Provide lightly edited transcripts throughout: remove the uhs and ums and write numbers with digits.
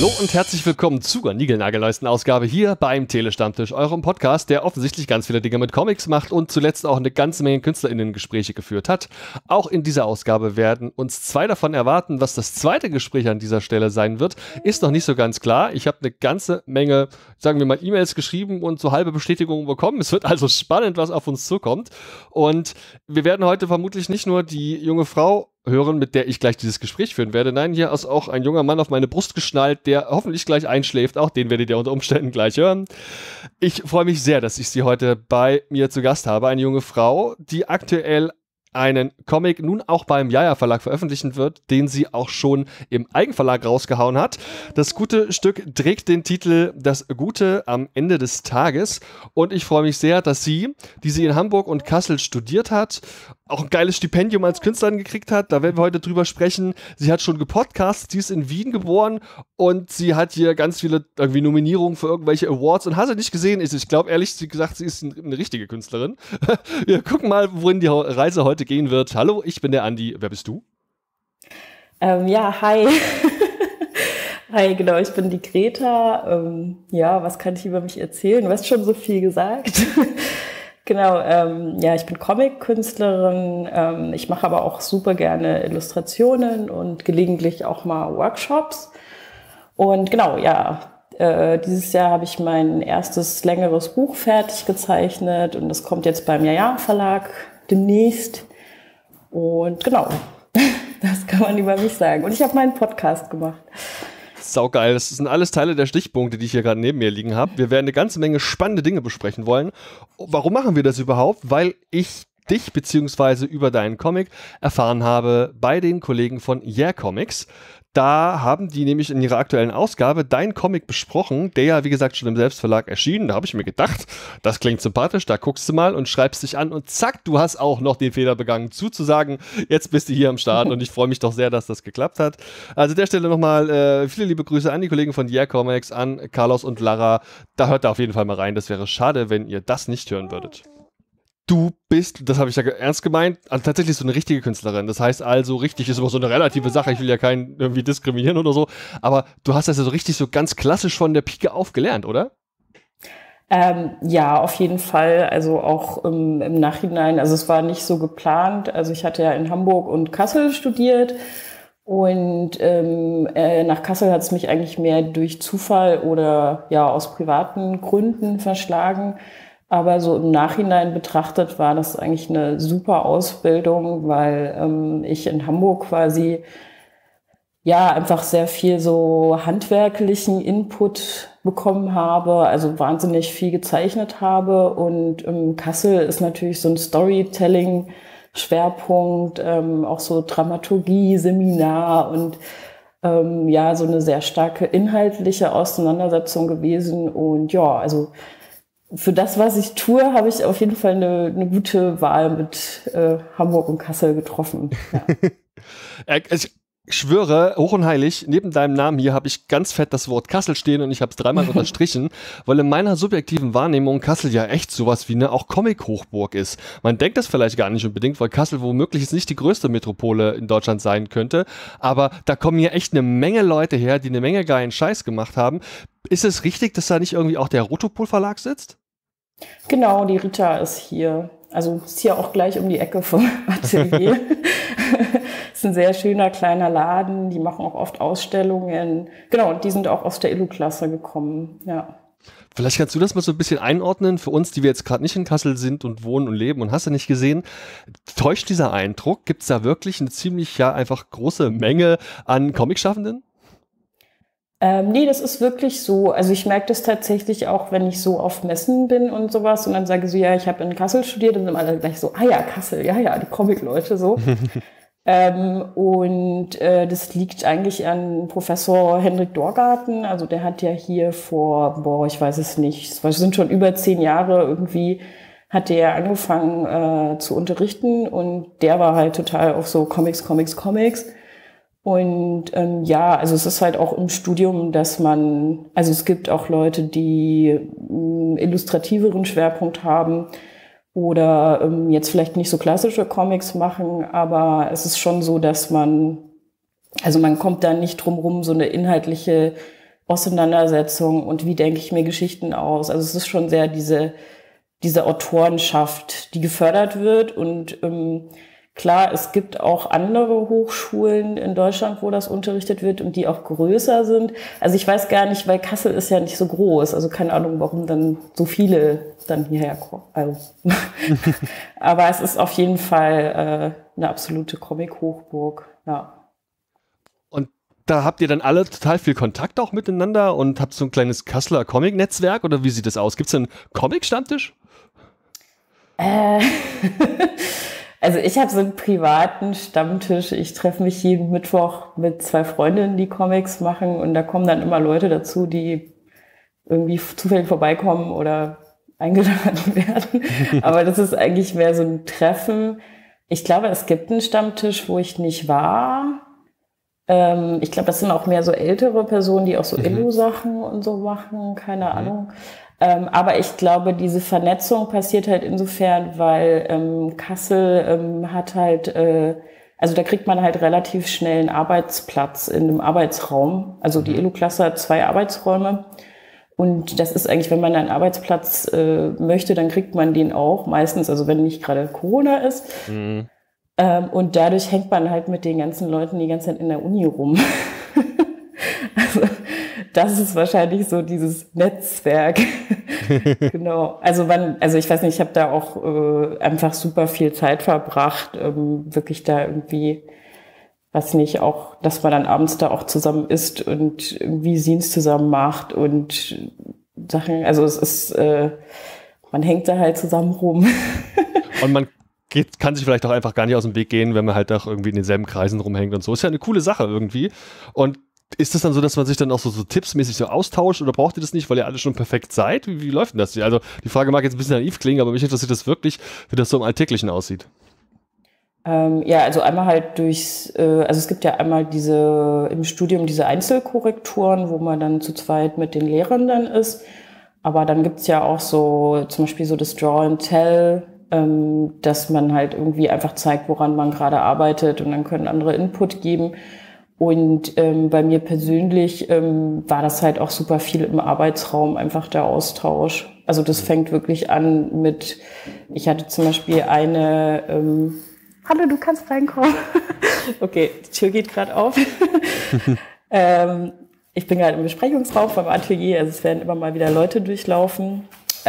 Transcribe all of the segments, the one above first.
Hallo und herzlich willkommen zur niegelnagelneuesten Ausgabe hier beim Telestammtisch, eurem Podcast, der offensichtlich ganz viele Dinge mit Comics macht und zuletzt auch eine ganze Menge KünstlerInnen-Gespräche geführt hat. Auch in dieser Ausgabe werden uns 2 davon erwarten. Was das zweite Gespräch an dieser Stelle sein wird, ist noch nicht so ganz klar. Ich habe eine ganze Menge, sagen wir mal, E-Mails geschrieben und so halbe Bestätigungen bekommen. Es wird also spannend, was auf uns zukommt. Und wir werden heute vermutlich nicht nur die junge Frau hören, mit der ich gleich dieses Gespräch führen werde. Nein, hier ist auch ein junger Mann auf meine Brust geschnallt, der hoffentlich gleich einschläft. Auch den werdet ihr unter Umständen gleich hören. Ich freue mich sehr, dass ich sie heute bei mir zu Gast habe. Eine junge Frau, die aktuell einen Comic nun auch beim Jaja Verlag veröffentlichen wird, den sie auch schon im Eigenverlag rausgehauen hat. Das gute Stück trägt den Titel Das Gute am Ende des Tages und ich freue mich sehr, dass sie, die sie in Hamburg und Kassel studiert hat, auch ein geiles Stipendium als Künstlerin gekriegt hat. Da werden wir heute drüber sprechen. Sie hat schon gepodcastet, sie ist in Wien geboren und sie hat hier ganz viele irgendwie Nominierungen für irgendwelche Awards und hast du nicht gesehen, ich glaube ehrlich gesagt, sie ist eine richtige Künstlerin. Wir gucken mal, wohin die Reise heute gehen wird. Hallo, ich bin der Andi. Wer bist du? Ja, hi. Hi, genau, ich bin die Greta. Ja, was kann ich über mich erzählen? Du hast schon so viel gesagt. Genau, ja, ich bin Comic-Künstlerin. Ich mache aber auch super gerne Illustrationen und gelegentlich auch mal Workshops. Und genau, ja, dieses Jahr habe ich mein erstes längeres Buch fertig gezeichnet und das kommt jetzt beim Jaja Verlag demnächst. Und genau, das kann man über mich sagen. Und ich habe meinen Podcast gemacht. Saugeil, das sind alles Teile der Stichpunkte, die ich hier gerade neben mir liegen habe. Wir werden eine ganze Menge spannende Dinge besprechen wollen. Warum machen wir das überhaupt? Weil ich dich beziehungsweise über deinen Comic erfahren habe bei den Kollegen von Yeah Comics. Da haben die nämlich in ihrer aktuellen Ausgabe deinen Comic besprochen, der ja, wie gesagt, schon im Selbstverlag erschienen. Da habe ich mir gedacht, das klingt sympathisch, da guckst du mal und schreibst dich an und zack, du hast auch noch den Fehler begangen, zuzusagen, jetzt bist du hier am Start und ich freue mich doch sehr, dass das geklappt hat. Also an der Stelle nochmal viele liebe Grüße an die Kollegen von Yeah Comics, an Carlos und Lara. Da hört da auf jeden Fall mal rein, das wäre schade, wenn ihr das nicht hören würdet. Du bist, das habe ich ja ernst gemeint, also tatsächlich so eine richtige Künstlerin. Das heißt also, richtig ist immer so eine relative Sache. Ich will ja keinen irgendwie diskriminieren oder so. Aber du hast das ja so richtig so ganz klassisch von der Pike auf gelernt, oder? Ja, auf jeden Fall. Also auch im Nachhinein. Also es war nicht so geplant. Also ich hatte ja in Hamburg und Kassel studiert. Und nach Kassel hat es mich eigentlich mehr durch Zufall oder ja aus privaten Gründen verschlagen. Aber so im Nachhinein betrachtet war das eigentlich eine super Ausbildung, weil ich in Hamburg quasi ja einfach sehr viel so handwerklichen Input bekommen habe, also wahnsinnig viel gezeichnet habe. Und Kassel ist natürlich so ein Storytelling-Schwerpunkt, auch so Dramaturgie, Seminar und ja, so eine sehr starke inhaltliche Auseinandersetzung gewesen. Und ja, also für das, was ich tue, habe ich auf jeden Fall eine gute Wahl mit Hamburg und Kassel getroffen. Ja. Ich schwöre, hoch und heilig, neben deinem Namen hier habe ich ganz fett das Wort Kassel stehen und ich habe es 3-mal unterstrichen, weil in meiner subjektiven Wahrnehmung Kassel ja echt sowas wie eine auch Comic-Hochburg ist. Man denkt das vielleicht gar nicht unbedingt, weil Kassel womöglich jetzt nicht die größte Metropole in Deutschland sein könnte, aber da kommen hier echt eine Menge Leute her, die eine Menge geilen Scheiß gemacht haben. Ist es richtig, dass da nicht irgendwie auch der Rotopol Verlag sitzt? Genau, die Rita ist hier. Also ist hier auch gleich um die Ecke vom Atelier. Ist ein sehr schöner kleiner Laden. Die machen auch oft Ausstellungen. Genau, und die sind auch aus der Illu-Klasse gekommen. Ja. Vielleicht kannst du das mal so ein bisschen einordnen für uns, die wir jetzt gerade nicht in Kassel sind und wohnen und leben und hast du nicht gesehen. Täuscht dieser Eindruck? Gibt es da wirklich eine ziemlich ja einfach große Menge an Comicschaffenden? Nee, das ist wirklich so. Also ich merke das tatsächlich auch, wenn ich so auf Messen bin und sowas und dann sage so, ja, ich habe in Kassel studiert und dann alle gleich so, ah ja, Kassel, ja, die Comic-Leute so. Das liegt eigentlich an Professor Hendrik Dorgarten. Also der hat ja hier vor, ich weiß es nicht, es sind schon über 10 Jahre irgendwie, hat der angefangen zu unterrichten und der war halt total auf so Comics. Und ja, also es ist halt auch im Studium, dass also es gibt auch Leute, die illustrativeren Schwerpunkt haben oder jetzt vielleicht nicht so klassische Comics machen, aber es ist schon so, dass man kommt da nicht drum rum, so eine inhaltliche Auseinandersetzung und wie denke ich mir Geschichten aus. Also es ist schon sehr diese Autorenschaft, die gefördert wird. Und klar, es gibt auch andere Hochschulen in Deutschland, wo das unterrichtet wird und die auch größer sind. Also ich weiß gar nicht, weil Kassel ist ja nicht so groß. Also keine Ahnung, warum dann so viele dann hierher kommen. Also. Aber es ist auf jeden Fall eine absolute Comic-Hochburg, ja. Und da habt ihr dann alle total viel Kontakt auch miteinander und habt so ein kleines Kasseler Comic-Netzwerk oder wie sieht das aus? Gibt es einen Comic-Stammtisch? Also ich habe so einen privaten Stammtisch. Ich treffe mich jeden Mittwoch mit 2 Freundinnen, die Comics machen und da kommen dann immer Leute dazu, die irgendwie zufällig vorbeikommen oder eingeladen werden. Aber das ist eigentlich mehr so ein Treffen. Ich glaube, es gibt einen Stammtisch, wo ich nicht war. Ich glaube, das sind auch mehr so ältere Personen, die auch so Illu-Sachen und so machen, keine Ahnung. Aber ich glaube, diese Vernetzung passiert halt insofern, weil Kassel hat halt, also da kriegt man halt relativ schnell einen Arbeitsplatz in einem Arbeitsraum. Also die Illu-Klasse hat 2 Arbeitsräume. Und das ist eigentlich, wenn man einen Arbeitsplatz möchte, dann kriegt man den auch meistens, also wenn nicht gerade Corona ist. Und dadurch hängt man halt mit den ganzen Leuten die ganze Zeit in der Uni rum. Also das ist wahrscheinlich so dieses Netzwerk. Genau. Also ich weiß nicht, ich habe da auch einfach super viel Zeit verbracht, wirklich da irgendwie, weiß nicht, auch, dass man dann abends da auch zusammen isst und irgendwie Scenes zusammen macht und Sachen. Also es ist, man hängt da halt zusammen rum. Und man kann sich vielleicht auch einfach gar nicht aus dem Weg gehen, wenn man halt auch irgendwie in denselben Kreisen rumhängt und so. Ist ja eine coole Sache irgendwie. Und ist es dann so, dass man sich dann auch so tippsmäßig so austauscht oder braucht ihr das nicht, weil ihr alle schon perfekt seid? Wie läuft denn das? Also die Frage mag jetzt ein bisschen naiv klingen, aber mich interessiert das wirklich, wie das so im Alltäglichen aussieht. Ja, also einmal halt also es gibt ja einmal im Studium diese Einzelkorrekturen, wo man dann zu zweit mit den Lehrern dann ist. Aber dann gibt's ja auch so zum Beispiel so das Draw and Tell, dass man halt irgendwie einfach zeigt, woran man gerade arbeitet und dann können andere Input geben. Und bei mir persönlich war das halt auch super viel im Arbeitsraum, einfach der Austausch. Also das fängt wirklich an mit, ich hatte zum Beispiel eine, hallo, du kannst reinkommen. Okay, die Tür geht gerade auf. Ich bin gerade im Besprechungsraum vom Atelier, also es werden immer mal wieder Leute durchlaufen.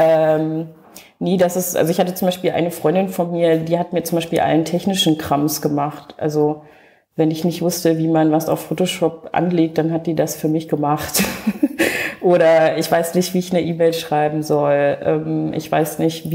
Also ich hatte zum Beispiel eine Freundin von mir, die hat mir zum Beispiel allen technischen Krams gemacht. Also wenn ich nicht wusste, wie man was auf Photoshop anlegt, dann hat die das für mich gemacht. Oder ich weiß nicht, wie ich eine E-Mail schreiben soll. Ich weiß nicht,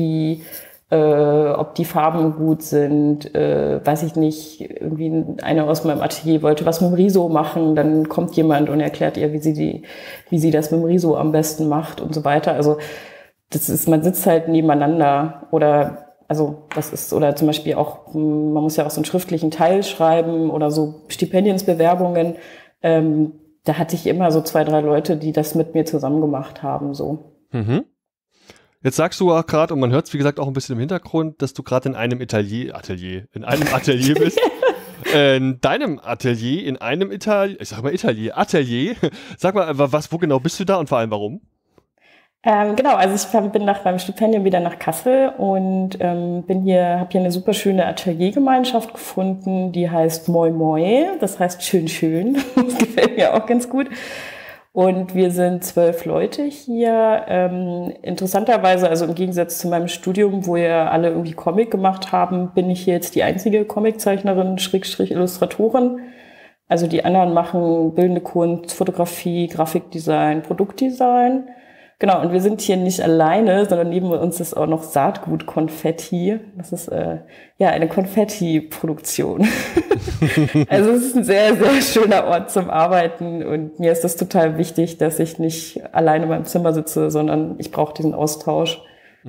ob die Farben gut sind. Weiß ich nicht, irgendwie eine aus meinem Atelier wollte was mit dem Riso machen. Dann kommt jemand und erklärt ihr, wie sie das mit dem Riso am besten macht und so weiter. Also man sitzt halt nebeneinander oder zum Beispiel auch, man muss ja auch so einen schriftlichen Teil schreiben oder so Stipendiensbewerbungen. Da hatte ich immer so 2, 3 Leute, die das mit mir zusammen gemacht haben, so. Jetzt sagst du auch gerade, und man hört es wie gesagt auch ein bisschen im Hintergrund, dass du gerade in einem Atelier bist. In deinem Atelier, Atelier. Sag mal, wo genau bist du da und vor allem warum? Genau, also ich bin nach meinem Stipendium wieder nach Kassel und habe hier eine super schöne Ateliergemeinschaft gefunden, die heißt Moi Moi, das heißt schön schön, das gefällt mir auch ganz gut. Und wir sind 12 Leute hier. Interessanterweise, also im Gegensatz zu meinem Studium, wo ja alle irgendwie Comic gemacht haben, bin ich hier jetzt die einzige Comiczeichnerin, Schrägstrich Illustratorin. Also die anderen machen bildende Kunst, Fotografie, Grafikdesign, Produktdesign. Genau, und wir sind hier nicht alleine, sondern neben uns ist auch noch Saatgut-Konfetti. Das ist eine Konfetti-Produktion. Also es ist ein sehr, sehr schöner Ort zum Arbeiten und mir ist das total wichtig, dass ich nicht alleine in meinem Zimmer sitze, sondern ich brauche diesen Austausch.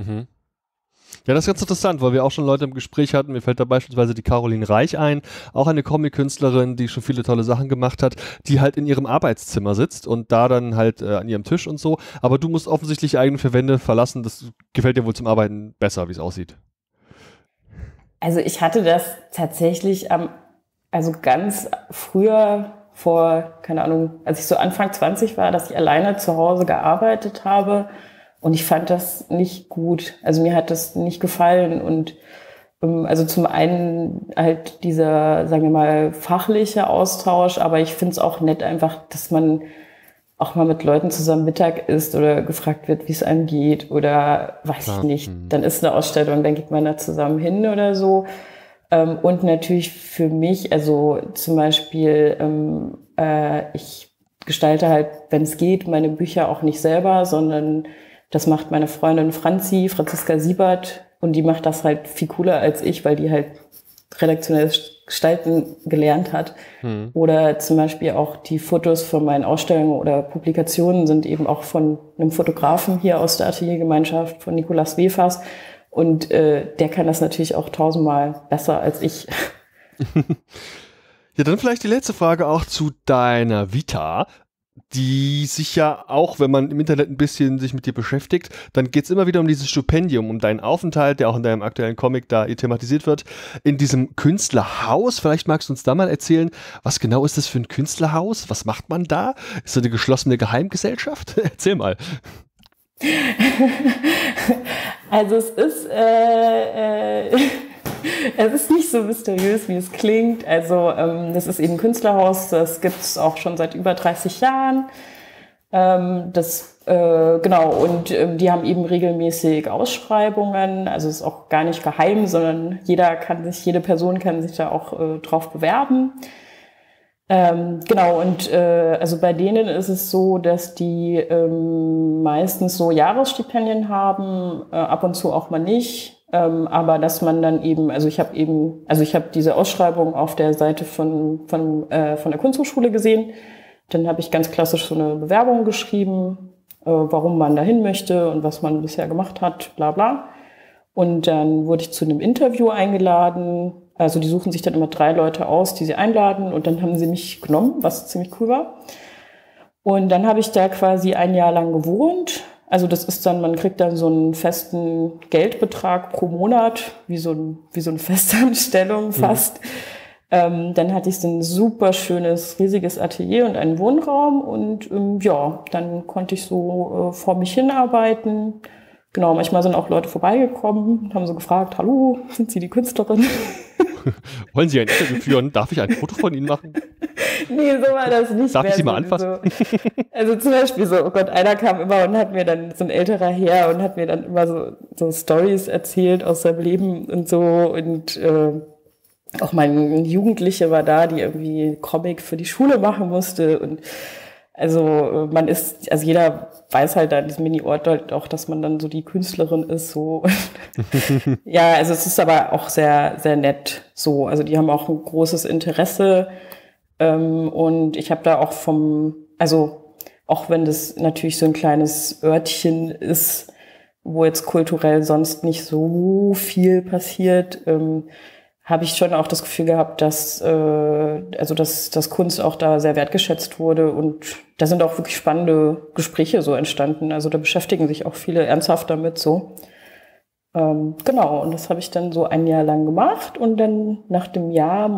Ja, das ist ganz interessant, weil wir auch schon Leute im Gespräch hatten. Mir fällt da beispielsweise die Caroline Reich ein, auch eine Comic-Künstlerin, die schon viele tolle Sachen gemacht hat, die halt in ihrem Arbeitszimmer sitzt und da dann halt an ihrem Tisch und so. Aber du musst offensichtlich eigene vier Wände verlassen. Das gefällt dir wohl zum Arbeiten besser, wie es aussieht. Also ich hatte das tatsächlich ganz früher, vor, keine Ahnung, als ich so Anfang 20 war, dass ich alleine zu Hause gearbeitet habe. Und ich fand das nicht gut. Also mir hat das nicht gefallen. Und also zum einen halt dieser, sagen wir mal, fachliche Austausch, aber ich finde es auch nett einfach, dass man auch mal mit Leuten zusammen Mittag isst oder gefragt wird, wie es einem geht oder weiß ich nicht. Dann ist eine Ausstellung, dann geht man da zusammen hin oder so. Und natürlich für mich, also zum Beispiel, ich gestalte halt, wenn es geht, meine Bücher auch nicht selber, sondern das macht meine Freundin Franziska Siebert, und die macht das halt viel cooler als ich, weil die halt redaktionelles Gestalten gelernt hat. Oder zum Beispiel auch die Fotos von meinen Ausstellungen oder Publikationen sind eben auch von einem Fotografen hier aus der Ateliergemeinschaft, von Nikolaus Wefers. Und der kann das natürlich auch 1000-mal besser als ich. Ja, dann vielleicht die letzte Frage auch zu deiner Vita, die sich ja auch, wenn man im Internet ein bisschen sich mit dir beschäftigt, dann geht es immer wieder um dieses Stipendium, um deinen Aufenthalt, der auch in deinem aktuellen Comic da thematisiert wird, in diesem Künstlerhaus. Vielleicht magst du uns da mal erzählen, was genau ist das für ein Künstlerhaus? Was macht man da? Ist das eine geschlossene Geheimgesellschaft? Erzähl mal. Also es ist nicht so mysteriös, wie es klingt. Also das ist eben ein Künstlerhaus, das gibt es auch schon seit über 30 Jahren. Genau, und die haben eben regelmäßig Ausschreibungen. Also es ist auch gar nicht geheim, sondern jede Person kann sich da auch drauf bewerben. Genau, und also bei denen ist es so, dass die meistens so Jahresstipendien haben, ab und zu auch mal nicht. Aber dass man dann eben, also ich habe diese Ausschreibung auf der Seite von der Kunsthochschule gesehen. Dann habe ich ganz klassisch so eine Bewerbung geschrieben, warum man dahin möchte und was man bisher gemacht hat, bla bla. Und dann wurde ich zu einem Interview eingeladen. Also die suchen sich dann immer 3 Leute aus, die sie einladen. Und dann haben sie mich genommen, was ziemlich cool war. Und dann habe ich da quasi ein Jahr lang gewohnt. Also das ist dann, man kriegt dann so einen festen Geldbetrag pro Monat, wie so eine Festanstellung fast. Dann hatte ich so ein super schönes, riesiges Atelier und einen Wohnraum und ja, dann konnte ich so vor mich hinarbeiten. Genau, manchmal sind auch Leute vorbeigekommen und haben so gefragt, hallo, sind Sie die Künstlerin? Wollen Sie ein Interview führen? Darf ich ein Foto von Ihnen machen? Nee, so war das nicht. Darf ich Sie mal anfassen? So. Also zum Beispiel so, oh Gott, einer kam immer und hat mir dann, so ein älterer Herr, und hat mir dann immer so Storys erzählt aus seinem Leben und so. Und auch mein Jugendliche war da, die irgendwie Comic für die Schule machen musste. Und also jeder weiß halt da in diesem Mini-Ort halt auch, dass man dann so die Künstlerin ist, so. Ja, also es ist aber auch sehr, sehr nett so. Also die haben auch ein großes Interesse. Und ich habe da auch also auch wenn das natürlich so ein kleines Örtchen ist, wo jetzt kulturell sonst nicht so viel passiert, habe ich schon auch das Gefühl gehabt, dass Kunst auch da sehr wertgeschätzt wurde, und da sind auch wirklich spannende Gespräche so entstanden. Also da beschäftigen sich auch viele ernsthaft damit so. Genau, und das habe ich dann so ein Jahr lang gemacht, und dann nach dem Jahr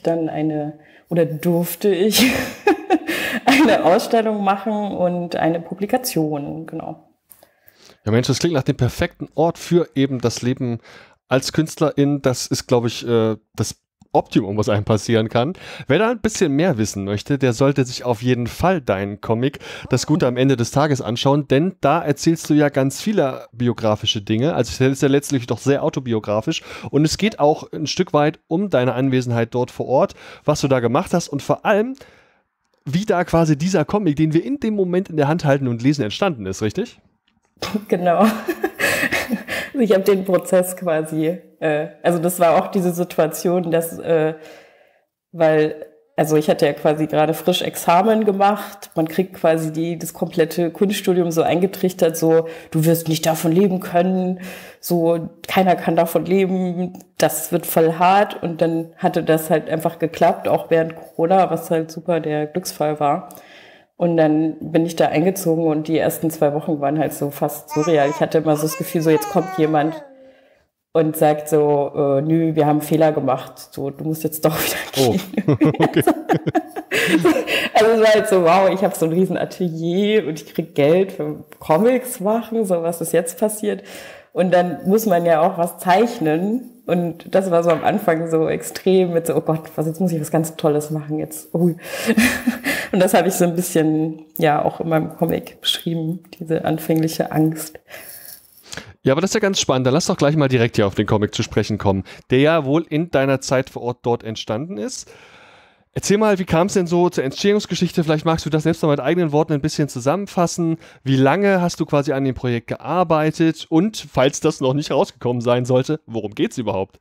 durfte ich eine Ausstellung machen und eine Publikation, genau. Ja Mensch, das klingt nach dem perfekten Ort für eben das Leben als Künstlerin. Das ist, glaube ich, das Optimum, was einem passieren kann. Wer da ein bisschen mehr wissen möchte, der sollte sich auf jeden Fall deinen Comic Das Gute am Ende des Tages anschauen, denn da erzählst du ja ganz viele biografische Dinge. Also es ist ja letztlich doch sehr autobiografisch, und es geht auch ein Stück weit um deine Anwesenheit dort vor Ort, was du da gemacht hast und vor allem, wie da quasi dieser Comic, den wir in dem Moment in der Hand halten und lesen, entstanden ist, richtig? Genau. Also ich habe den Prozess quasi, also das war auch diese Situation, dass, also ich hatte ja quasi gerade frisch Examen gemacht, man kriegt quasi das komplette Kunststudium so eingetrichtert, so, du wirst nicht davon leben können, so, keiner kann davon leben, das wird voll hart, und dann hatte das halt einfach geklappt, auch während Corona, was halt super der Glücksfall war. Und dann bin ich da eingezogen, und die ersten 2 Wochen waren halt so fast surreal. Ich hatte immer so das Gefühl, so jetzt kommt jemand und sagt so, nö, wir haben Fehler gemacht, so, du musst jetzt doch wieder gehen. Oh. Okay. Also es war halt so, wow, ich habe so ein riesen Atelier und ich krieg Geld für Comics machen, so was ist jetzt passiert. Und dann muss man ja auch was zeichnen. Und das war so am Anfang so extrem mit so, oh Gott, jetzt muss ich was ganz Tolles machen jetzt. Ui. Und das habe ich so ein bisschen, ja, auch in meinem Comic beschrieben, diese anfängliche Angst. Ja, aber das ist ja ganz spannend. Dann lass doch gleich mal direkt hier auf den Comic zu sprechen kommen, der ja wohl in deiner Zeit vor Ort dort entstanden ist. Erzähl mal, wie kam es denn so zur Entstehungsgeschichte? Vielleicht magst du das selbst noch mit eigenen Worten ein bisschen zusammenfassen. Wie lange hast du quasi an dem Projekt gearbeitet? Und, falls das noch nicht rausgekommen sein sollte, worum geht es überhaupt?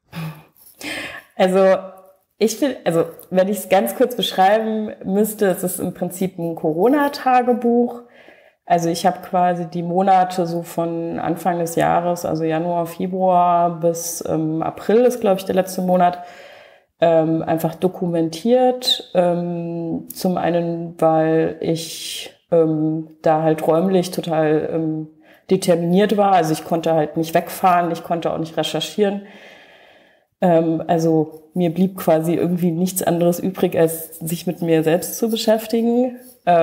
Also, wenn ich es ganz kurz beschreiben müsste, es ist im Prinzip ein Corona-Tagebuch. Also ich habe quasi die Monate so von Anfang des Jahres, also Januar, Februar bis April ist, glaube ich, der letzte Monat, einfach dokumentiert. Zum einen, weil ich da halt räumlich total determiniert war. Also ich konnte halt nicht wegfahren, ich konnte auch nicht recherchieren. Also mir blieb quasi irgendwie nichts anderes übrig, als sich mit mir selbst zu beschäftigen.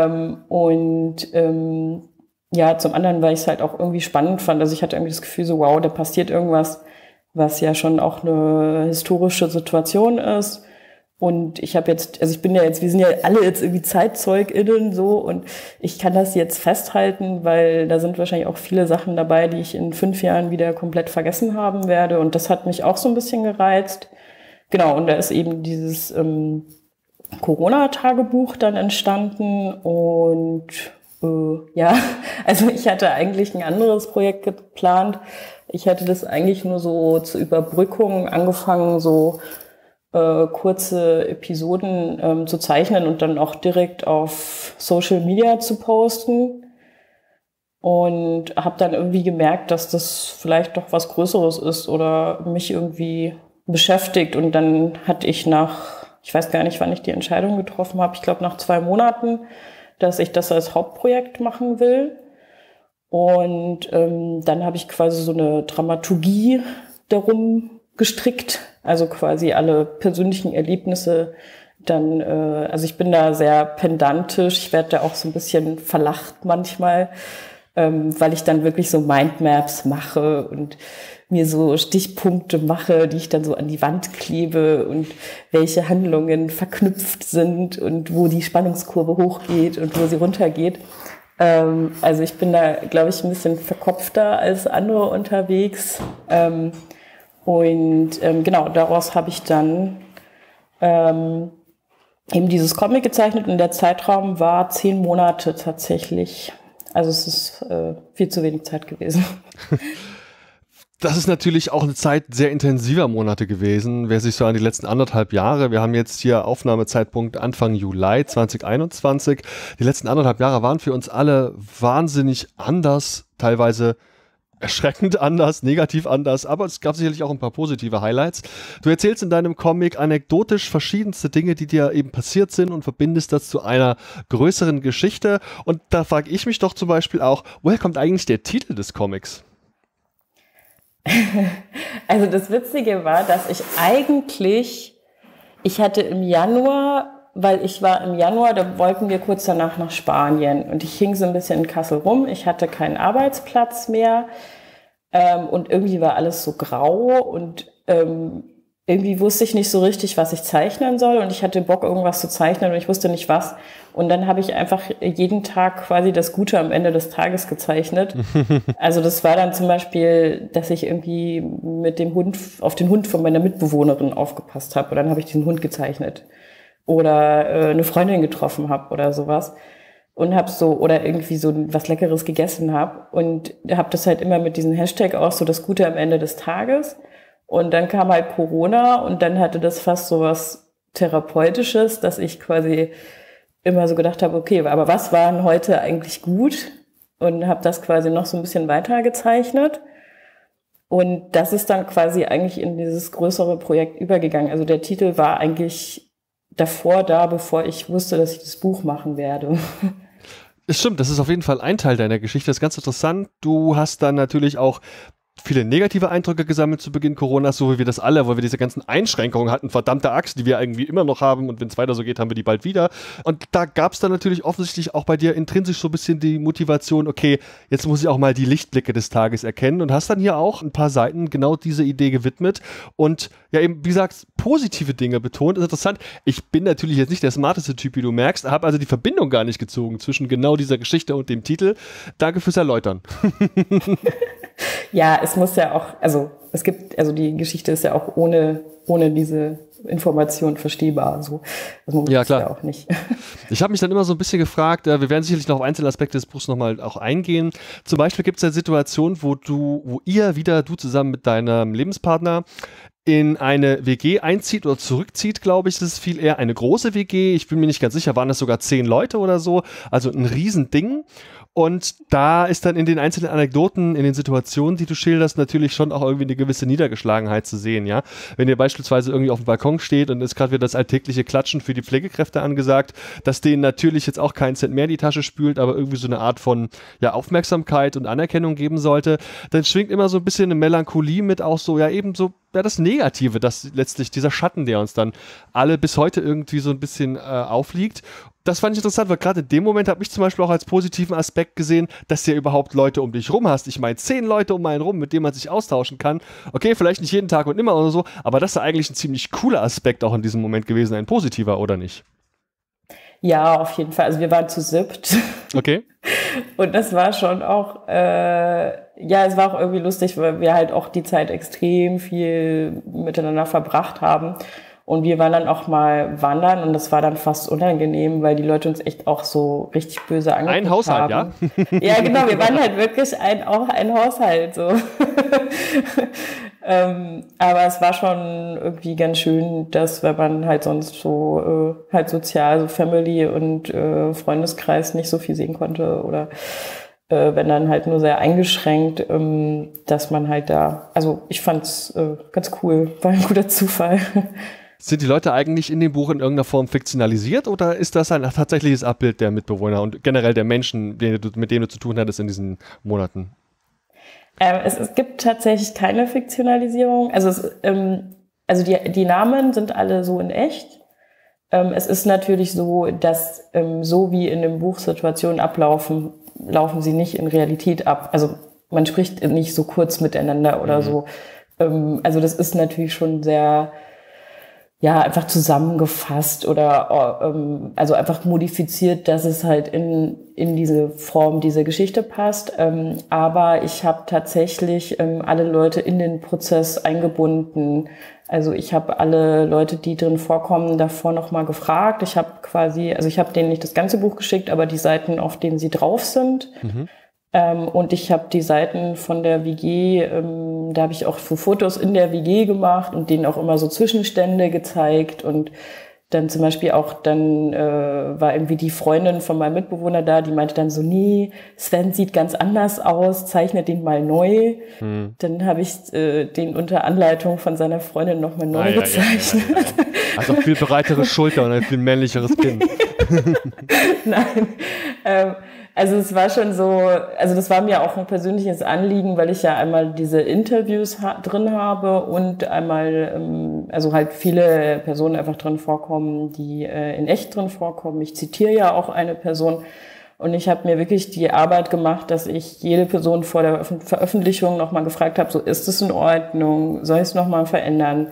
Ja, zum anderen, weil ich es halt auch irgendwie spannend fand. Also ich hatte irgendwie das Gefühl so, wow, da passiert irgendwas, was ja schon auch eine historische Situation ist. Und ich habe jetzt, also wir sind ja alle jetzt irgendwie ZeitzeugInnen so und ich kann das jetzt festhalten, weil da sind wahrscheinlich auch viele Sachen dabei, die ich in 5 Jahren wieder komplett vergessen haben werde. Und das hat mich auch so ein bisschen gereizt. Genau, und da ist eben dieses Corona-Tagebuch dann entstanden und ja, also ich hatte eigentlich ein anderes Projekt geplant. Ich hätte das eigentlich nur so zur Überbrückung angefangen, so kurze Episoden zu zeichnen und dann auch direkt auf Social Media zu posten. Und habe dann irgendwie gemerkt, dass das vielleicht doch was Größeres ist oder mich irgendwie beschäftigt. Und dann hatte ich ich weiß gar nicht, wann ich die Entscheidung getroffen habe, ich glaube nach 2 Monaten, dass ich das als Hauptprojekt machen will. Und dann habe ich quasi so eine Dramaturgie darum gestrickt, also quasi alle persönlichen Erlebnisse dann, also ich bin da sehr pedantisch, ich werde da auch so ein bisschen verlacht manchmal, weil ich dann wirklich so Mindmaps mache und mir so Stichpunkte mache, die ich dann so an die Wand klebe und welche Handlungen verknüpft sind und wo die Spannungskurve hochgeht und wo sie runtergeht. Also ich bin da, glaube ich, ein bisschen verkopfter als andere unterwegs. Genau, daraus habe ich dann eben dieses Comic gezeichnet und der Zeitraum war 10 Monate tatsächlich. Also es ist viel zu wenig Zeit gewesen. Das ist natürlich auch eine Zeit sehr intensiver Monate gewesen. Wer sich so an die letzten 1,5 Jahre, wir haben jetzt hier Aufnahmezeitpunkt Anfang Juli 2021. Die letzten 1,5 Jahre waren für uns alle wahnsinnig anders, teilweise erschreckend anders, negativ anders, aber es gab sicherlich auch ein paar positive Highlights. Du erzählst in deinem Comic anekdotisch verschiedenste Dinge, die dir eben passiert sind und verbindest das zu einer größeren Geschichte. Und da frage ich mich doch zum Beispiel auch, woher kommt eigentlich der Titel des Comics? Also das Witzige war, dass ich hatte im Januar, weil ich war im Januar, da wollten wir kurz danach nach Spanien und ich hing so ein bisschen in Kassel rum, ich hatte keinen Arbeitsplatz mehr und irgendwie war alles so grau und irgendwie wusste ich nicht so richtig, was ich zeichnen soll und ich hatte Bock, irgendwas zu zeichnen und ich wusste nicht was. Und dann habe ich einfach jeden Tag quasi das Gute am Ende des Tages gezeichnet. Also das war dann zum Beispiel, dass ich irgendwie mit dem Hund auf den Hund von meiner Mitbewohnerin aufgepasst habe und dann habe ich diesen Hund gezeichnet. Oder eine Freundin getroffen habe oder sowas. Und habe oder irgendwie so was Leckeres gegessen habe. Und habe das halt immer mit diesem Hashtag auch so das Gute am Ende des Tages. Und dann kam halt Corona und dann hatte das fast so was Therapeutisches, dass ich quasi immer so gedacht habe, okay, aber was war denn heute eigentlich gut? Und habe das quasi noch so ein bisschen weiter gezeichnet. Und das ist dann quasi eigentlich in dieses größere Projekt übergegangen. Also der Titel war eigentlich davor da, bevor ich wusste, dass ich das Buch machen werde. Es stimmt, das ist auf jeden Fall ein Teil deiner Geschichte. Das ist ganz interessant. Du hast dann natürlich auch viele negative Eindrücke gesammelt zu Beginn Coronas, so wie wir das alle, weil wir diese ganzen Einschränkungen hatten, verdammte Axt, die wir irgendwie immer noch haben und wenn es weiter so geht, haben wir die bald wieder. Und da gab es dann natürlich offensichtlich auch bei dir intrinsisch so ein bisschen die Motivation, okay, jetzt muss ich auch mal die Lichtblicke des Tages erkennen und hast dann hier auch ein paar Seiten genau diese Idee gewidmet und ja eben, wie gesagt, positive Dinge betont. Das ist interessant. Ich bin natürlich jetzt nicht der smarteste Typ, wie du merkst, habe also die Verbindung gar nicht gezogen zwischen genau dieser Geschichte und dem Titel. Danke fürs Erläutern. Ja, es muss ja auch, also die Geschichte ist ja auch ohne diese Information verstehbar. So. Also man muss ja, klar. Ja auch nicht. Ich habe mich dann immer so ein bisschen gefragt, wir werden sicherlich noch auf einzelne Aspekte des Buchs nochmal auch eingehen. Zum Beispiel gibt es ja Situationen, wo du zusammen mit deinem Lebenspartner in eine WG einzieht oder zurückzieht, glaube ich, das ist viel eher eine große WG. Ich bin mir nicht ganz sicher, waren das sogar 10 Leute oder so, also ein Riesending. Und da ist dann in den einzelnen Anekdoten, in den Situationen, die du schilderst, natürlich schon auch irgendwie eine gewisse Niedergeschlagenheit zu sehen, ja. Wenn ihr beispielsweise irgendwie auf dem Balkon steht und ist gerade wieder das alltägliche Klatschen für die Pflegekräfte angesagt, dass denen natürlich jetzt auch keinen Cent mehr in die Tasche spült, aber irgendwie so eine Art von Aufmerksamkeit und Anerkennung geben sollte, dann schwingt immer so ein bisschen eine Melancholie mit, auch so, ja eben so, das Negative, das letztlich dieser Schatten, der uns dann alle bis heute irgendwie so ein bisschen aufliegt. Das fand ich interessant, weil gerade in dem Moment habe ich zum Beispiel auch als positiven Aspekt gesehen, dass du ja überhaupt Leute um dich rum hast. Ich meine, 10 Leute um einen rum, mit denen man sich austauschen kann. Okay, vielleicht nicht jeden Tag und immer oder so, aber das ist eigentlich ein ziemlich cooler Aspekt auch in diesem Moment gewesen, ein positiver, oder nicht? Ja, auf jeden Fall. Also wir waren zu 7. Okay. Und das war schon auch, es war auch irgendwie lustig, weil wir halt auch die Zeit extrem viel miteinander verbracht haben. Und wir waren dann auch mal wandern und das war dann fast unangenehm, weil die Leute uns echt auch so richtig böse angeguckt haben. Ein Haushalt, ja? Ja, genau, wir waren halt wirklich auch ein Haushalt, so. Aber es war schon irgendwie ganz schön, dass wenn man halt sonst so halt sozial, so Family und Freundeskreis nicht so viel sehen konnte oder wenn dann halt nur sehr eingeschränkt, dass man halt da, also ich fand's ganz cool, war ein guter Zufall. Sind die Leute eigentlich in dem Buch in irgendeiner Form fiktionalisiert oder ist das ein tatsächliches Abbild der Mitbewohner und generell der Menschen, mit denen du zu tun hattest in diesen Monaten? Es gibt tatsächlich keine Fiktionalisierung. Also, die Namen sind alle so in echt. Es ist natürlich so, dass so wie in dem Buch Situationen ablaufen, laufen sie nicht in Realität ab. Also man spricht nicht so kurz miteinander oder so. Also das ist natürlich schon sehr einfach zusammengefasst oder also einfach modifiziert, dass es halt in diese Form dieser Geschichte passt. Aber ich habe tatsächlich alle Leute in den Prozess eingebunden. Also ich habe alle Leute, die drin vorkommen, davor nochmal gefragt. Ich habe denen nicht das ganze Buch geschickt, aber die Seiten, auf denen sie drauf sind. Und ich habe die Seiten von der WG, da habe ich auch Fotos in der WG gemacht und denen auch immer so Zwischenstände gezeigt. Und dann zum Beispiel auch, war irgendwie die Freundin von meinem Mitbewohner da, die meinte dann so, nee, Sven sieht ganz anders aus, zeichnet den mal neu. Dann habe ich den unter Anleitung von seiner Freundin nochmal neu gezeichnet. Ja. Also viel breitere Schulter und ein viel männlicheres Kinn. Nein, also es war schon so, also das war mir auch ein persönliches Anliegen, weil ich ja einmal diese Interviews drin habe und einmal, also halt viele Personen einfach drin vorkommen, die in echt drin vorkommen. Ich zitiere ja auch eine Person und ich habe mir wirklich die Arbeit gemacht, dass ich jede Person vor der Veröffentlichung nochmal gefragt habe, so ist es in Ordnung, soll ich es nochmal verändern?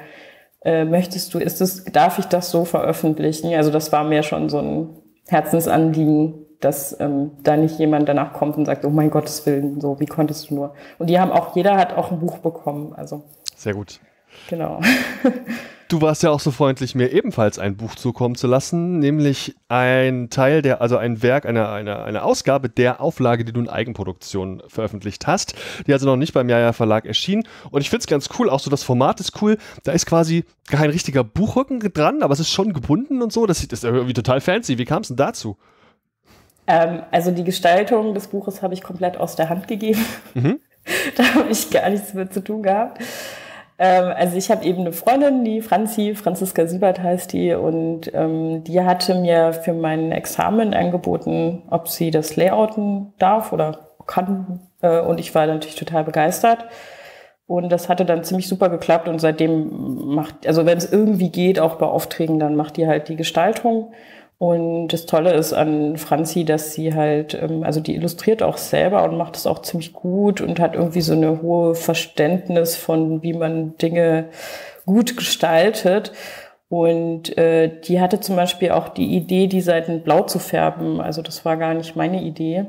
Darf ich das so veröffentlichen? Also das war mir schon so ein Herzensanliegen, dass da nicht jemand danach kommt und sagt, oh mein Gottes Willen, so, wie konntest du nur? Und jeder hat auch ein Buch bekommen, also. Sehr gut. Genau. Du warst ja auch so freundlich, mir ebenfalls ein Buch zukommen zu lassen, nämlich ein Werk, eine Ausgabe der Auflage, die du in Eigenproduktion veröffentlicht hast, die also noch nicht beim Jaja Verlag erschien. Und ich finde es ganz cool, auch so das Format ist cool, da ist quasi kein richtiger Buchrücken dran, aber es ist schon gebunden und so, das ist irgendwie total fancy. Wie kam es denn dazu? Also die Gestaltung des Buches habe ich komplett aus der Hand gegeben. Da habe ich gar nichts mit zu tun gehabt. Also ich habe eben eine Freundin, die Franziska Siebert heißt die, und die hatte mir für mein Examen angeboten, ob sie das layouten darf oder kann. Und ich war natürlich total begeistert. Und das hatte dann ziemlich super geklappt und seitdem also wenn es irgendwie geht, auch bei Aufträgen, dann macht die halt die Gestaltung. Und das Tolle ist an Franzi, dass sie halt, also die illustriert auch selber und macht es auch ziemlich gut und hat irgendwie so eine hohe Verständnis von, wie man Dinge gut gestaltet. Und die hatte zum Beispiel auch die Idee, die Seiten blau zu färben. Also das war gar nicht meine Idee.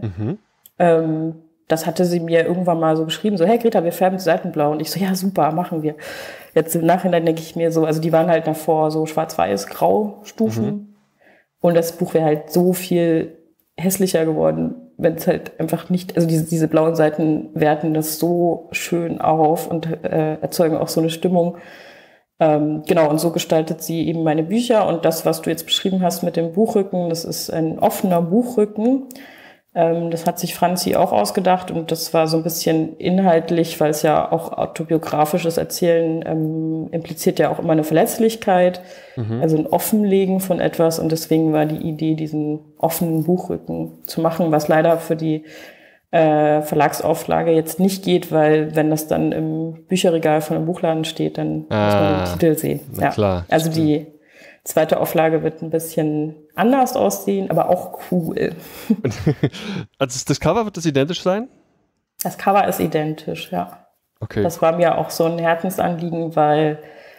Das hatte sie mir irgendwann mal so geschrieben, so, hey Greta, wir färben die Seiten blau. Und ich so, ja super, machen wir. Jetzt im Nachhinein denke ich mir so, also die waren halt davor so schwarz-weiß, grau Stufen. Und das Buch wäre halt so viel hässlicher geworden, wenn es halt einfach nicht, also diese blauen Seiten werten das so schön auf und erzeugen auch so eine Stimmung. Genau, und so gestaltet sie eben meine Bücher. Und das, was du jetzt beschrieben hast mit dem Buchrücken, das ist ein offener Buchrücken. Das hat sich Franzi auch ausgedacht und das war so ein bisschen inhaltlich, weil es ja auch autobiografisches Erzählen impliziert ja auch immer eine Verletzlichkeit, also ein Offenlegen von etwas und deswegen war die Idee, diesen offenen Buchrücken zu machen, was leider für die Verlagsauflage jetzt nicht geht, weil wenn das dann im Bücherregal von einem Buchladen steht, dann muss man den Titel sehen. Na klar, also die zweite Auflage wird ein bisschen anders aussehen, aber auch cool. Also das Cover wird das identisch sein? Das Cover ist identisch, ja. Okay. Das war mir auch so ein Herzensanliegen, weil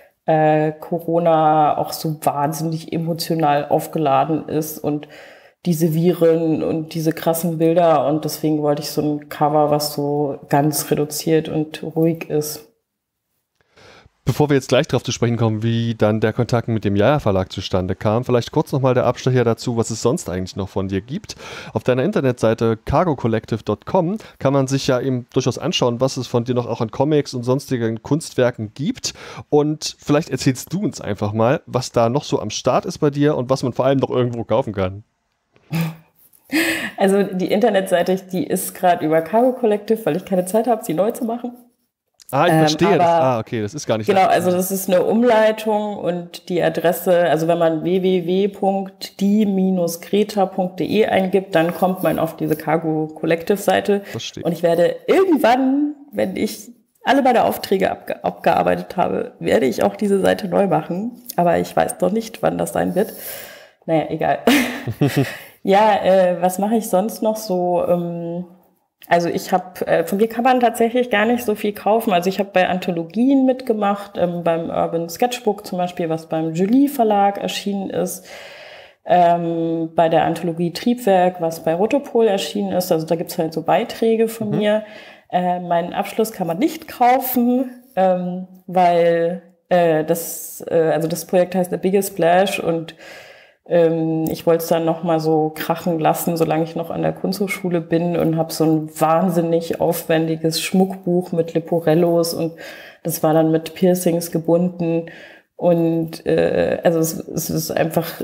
Corona auch so wahnsinnig emotional aufgeladen ist und diese Viren und diese krassen Bilder und deswegen wollte ich so ein Cover, was so ganz reduziert und ruhig ist. Bevor wir jetzt gleich darauf zu sprechen kommen, wie dann der Kontakt mit dem Jaja Verlag zustande kam, vielleicht kurz nochmal der Abstecher dazu, was es sonst eigentlich noch von dir gibt. Auf deiner Internetseite cargocollective.com kann man sich ja eben durchaus anschauen, was es von dir noch auch an Comics und sonstigen Kunstwerken gibt. Und vielleicht erzählst du uns einfach mal, was da noch so am Start ist bei dir und was man vor allem noch irgendwo kaufen kann. Also die Internetseite, die ist gerade über Cargo Collective, weil ich keine Zeit habe, sie neu zu machen. Ah, ich verstehe. Okay, das ist gar nicht. Genau, also das ist eine Umleitung und die Adresse, also wenn man www.die-greta.de eingibt, dann kommt man auf diese Cargo Collective Seite. Verstehe. Und ich werde irgendwann, wenn ich alle meine Aufträge abgearbeitet habe, werde ich auch diese Seite neu machen. Aber ich weiß noch nicht, wann das sein wird. Naja, egal. Ja, was mache ich sonst noch so? Also ich habe, von mir kann man tatsächlich gar nicht so viel kaufen. Also ich habe bei Anthologien mitgemacht, beim Urban Sketchbook zum Beispiel, was beim Julie Verlag erschienen ist, bei der Anthologie Triebwerk, was bei Rotopol erschienen ist. Also da gibt's halt so Beiträge von mir. Meinen Abschluss kann man nicht kaufen, weil das Projekt heißt The Biggest Splash und ich wollte es dann noch mal so krachen lassen, solange ich noch an der Kunsthochschule bin und habe so ein wahnsinnig aufwendiges Schmuckbuch mit Leporellos und das war dann mit Piercings gebunden und also es ist einfach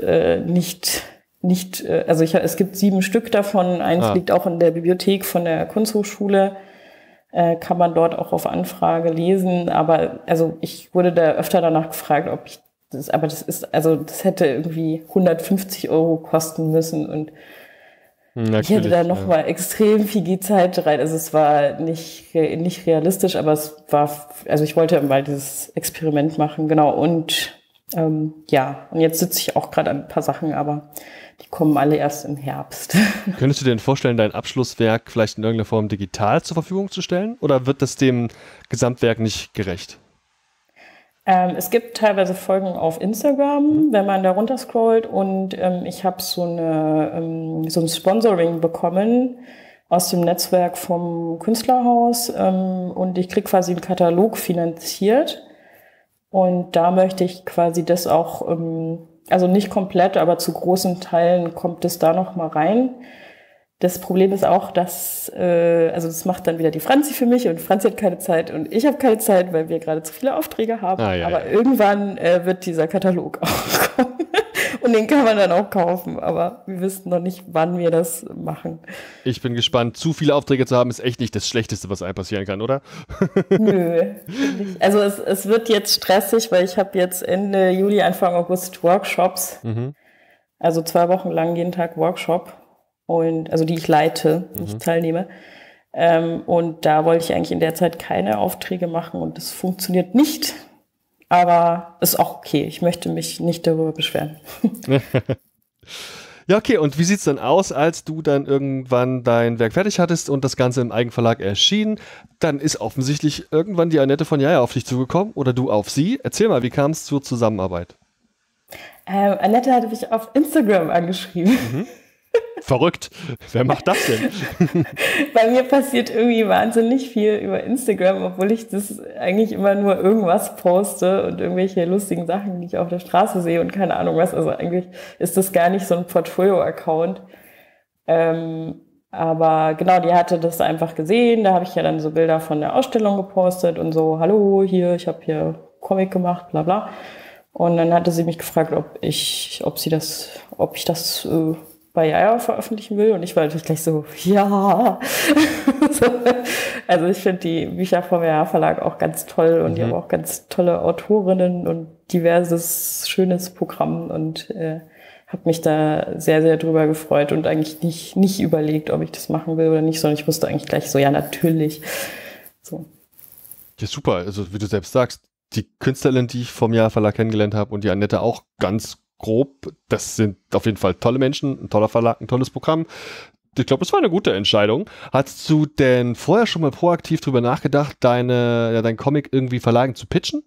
es gibt 7 Stück davon, eins liegt auch in der Bibliothek von der Kunsthochschule, kann man dort auch auf Anfrage lesen, aber also ich wurde da öfter danach gefragt, ob ich das hätte irgendwie 150 € kosten müssen und ich hätte da noch mal extrem viel Zeit rein. Also es war nicht realistisch, aber es war, also ich wollte mal dieses Experiment machen, genau. Und und jetzt sitze ich auch gerade an ein paar Sachen, aber die kommen alle erst im Herbst. Könntest du dir denn vorstellen, dein Abschlusswerk vielleicht in irgendeiner Form digital zur Verfügung zu stellen? Oder wird das dem Gesamtwerk nicht gerecht? Es gibt teilweise Folgen auf Instagram, wenn man da runterscrollt und ich habe so ein Sponsoring bekommen aus dem Netzwerk vom Künstlerhaus und ich kriege quasi einen Katalog finanziert und da möchte ich quasi das auch, also nicht komplett, aber zu großen Teilen kommt es da noch mal rein. Das Problem ist auch, dass, das macht dann wieder die Franzi für mich und Franzi hat keine Zeit und ich habe keine Zeit, weil wir gerade zu viele Aufträge haben. Aber irgendwann wird dieser Katalog auch kommen und den kann man dann auch kaufen, aber wir wissen noch nicht, wann wir das machen. Ich bin gespannt. Zu viele Aufträge zu haben ist echt nicht das Schlechteste, was einem passieren kann, oder? Nö. Nicht. Also es wird jetzt stressig, weil ich habe jetzt Ende Juli, Anfang August Workshops. Also 2 Wochen lang jeden Tag Workshop. Und also die ich leite, nicht teilnehme. Und da wollte ich eigentlich in der Zeit keine Aufträge machen und das funktioniert nicht. Aber ist auch okay. Ich möchte mich nicht darüber beschweren. Ja, okay. Und wie sieht's dann aus, als du dann irgendwann dein Werk fertig hattest und das Ganze im Eigenverlag erschien? Dann ist offensichtlich irgendwann die Annette von Jaja auf dich zugekommen oder du auf sie. Erzähl mal, wie kam es zur Zusammenarbeit? Annette hatte mich auf Instagram angeschrieben. Mhm. Verrückt. Wer macht das denn? Bei mir passiert irgendwie wahnsinnig viel über Instagram, obwohl ich das eigentlich immer nur irgendwas poste und irgendwelche lustigen Sachen, die ich auf der Straße sehe und keine Ahnung was. Also eigentlich ist das gar nicht so ein Portfolio-Account. Aber genau, die hatte das einfach gesehen. Da habe ich ja dann so Bilder von der Ausstellung gepostet und so, hallo, hier, ich habe hier Comic gemacht, bla bla. Und dann hatte sie mich gefragt, ob ich das bei Jaja veröffentlichen will. Und ich war natürlich gleich so, ja. Also ich finde die Bücher vom Jaja Verlag auch ganz toll und die haben auch ganz tolle Autorinnen und diverses schönes Programm und habe mich da sehr, sehr drüber gefreut und eigentlich nicht überlegt, ob ich das machen will oder nicht, sondern ich wusste eigentlich gleich so, ja, natürlich. So. Ja, super. Also wie du selbst sagst, die Künstlerin, die ich vom Jaja Verlag kennengelernt habe und die Annette auch ganz grob, das sind auf jeden Fall tolle Menschen, ein toller Verlag, ein tolles Programm. Ich glaube, das war eine gute Entscheidung. Hast du denn vorher schon mal proaktiv drüber nachgedacht, dein Comic irgendwie Verlagen zu pitchen?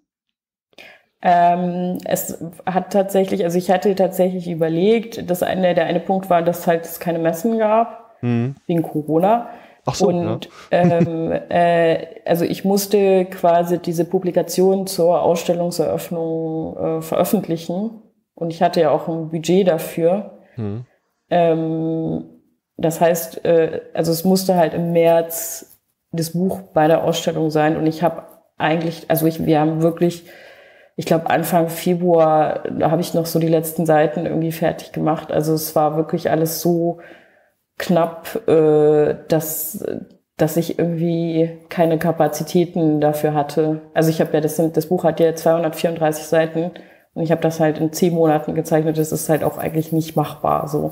Es hat tatsächlich, also ich hatte tatsächlich überlegt, der eine Punkt war, dass halt es keine Messen gab, wegen Corona. Ach so, und also ich musste quasi diese Publikation zur Ausstellungseröffnung veröffentlichen. Und ich hatte ja auch ein Budget dafür. Das heißt, also es musste halt im März das Buch bei der Ausstellung sein. Und ich habe eigentlich, wir haben wirklich, ich glaube Anfang Februar, da habe ich noch so die letzten Seiten irgendwie fertig gemacht. Also es war wirklich alles so knapp, dass ich irgendwie keine Kapazitäten dafür hatte. Also ich habe ja, das Buch hat ja 234 Seiten. Und ich habe das halt in 10 Monaten gezeichnet. Das ist halt auch eigentlich nicht machbar. So.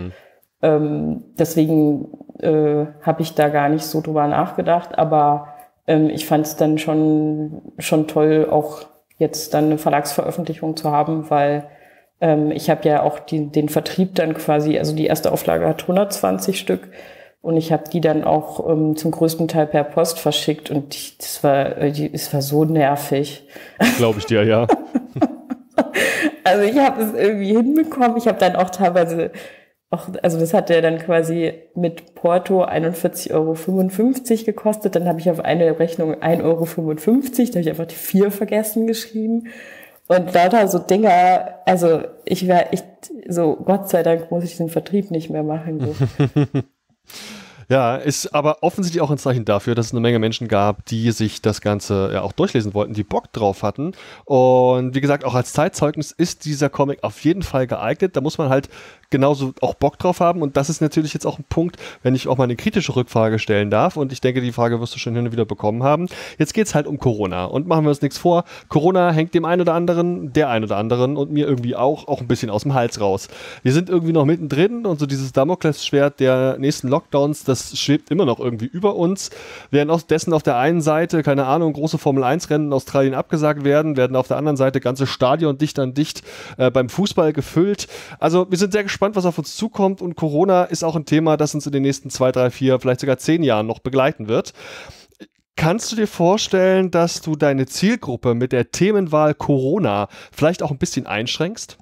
Deswegen habe ich da gar nicht so drüber nachgedacht. Aber ich fand es dann schon toll, auch jetzt dann eine Verlagsveröffentlichung zu haben, weil ich habe ja auch den Vertrieb dann quasi, also die erste Auflage hat 120 Stück. Und ich habe die dann auch zum größten Teil per Post verschickt. Und es war so nervig. Glaube ich dir, ja. Also ich habe es irgendwie hinbekommen. Ich habe dann auch teilweise, also das hat ja dann quasi mit Porto 41,55 € gekostet. Dann habe ich auf eine Rechnung 1,55 €. Da habe ich einfach die 4 vergessen geschrieben. Und lauter so Dinger, also ich wäre echt so, Gott sei Dank muss ich den Vertrieb nicht mehr machen. So. Ja, ist aber offensichtlich auch ein Zeichen dafür, dass es eine Menge Menschen gab, die sich das Ganze ja auch durchlesen wollten, die Bock drauf hatten. Und wie gesagt, auch als Zeitzeugnis ist dieser Comic auf jeden Fall geeignet. Da muss man halt genauso auch Bock drauf haben. Und das ist natürlich jetzt auch ein Punkt, wenn ich auch mal eine kritische Rückfrage stellen darf. Und ich denke, die Frage wirst du schon hin und wieder bekommen haben. Jetzt geht es halt um Corona. Und machen wir uns nichts vor. Corona hängt dem einen oder anderen, der einen oder anderen und mir irgendwie auch ein bisschen aus dem Hals raus. Wir sind irgendwie noch mittendrin und so dieses Damoklesschwert der nächsten Lockdowns, das schwebt immer noch irgendwie über uns. Währenddessen auf der einen Seite, keine Ahnung, große Formel-1-Rennen in Australien abgesagt werden auf der anderen Seite ganze Stadion dicht an dicht beim Fußball gefüllt. Also wir sind sehr gespannt, was auf uns zukommt und Corona ist auch ein Thema, das uns in den nächsten 2, 3, 4, vielleicht sogar 10 Jahren noch begleiten wird. Kannst du dir vorstellen, dass du deine Zielgruppe mit der Themenwahl Corona vielleicht auch ein bisschen einschränkst?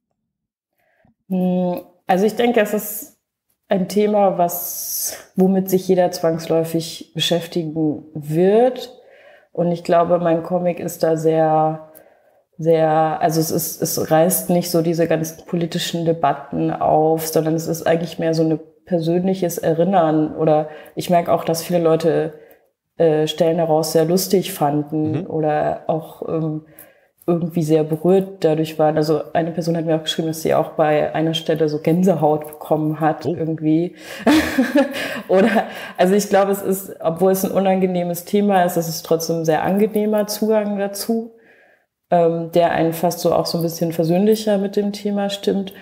Also ich denke, es ist ein Thema, womit sich jeder zwangsläufig beschäftigen wird. Und ich glaube, mein Comic ist da sehr, also es reißt nicht so diese ganzen politischen Debatten auf, sondern es ist eigentlich mehr so ein persönliches Erinnern. Oder ich merke auch, dass viele Leute Stellen daraus sehr lustig fanden oder auch irgendwie sehr berührt dadurch waren. Also eine Person hat mir auch geschrieben, dass sie auch bei einer Stelle so Gänsehaut bekommen hat irgendwie. Oder, also ich glaube, es ist, obwohl es ein unangenehmes Thema ist, es ist trotzdem ein sehr angenehmer Zugang dazu, der einen fast so auch so ein bisschen versöhnlicher mit dem Thema stimmt.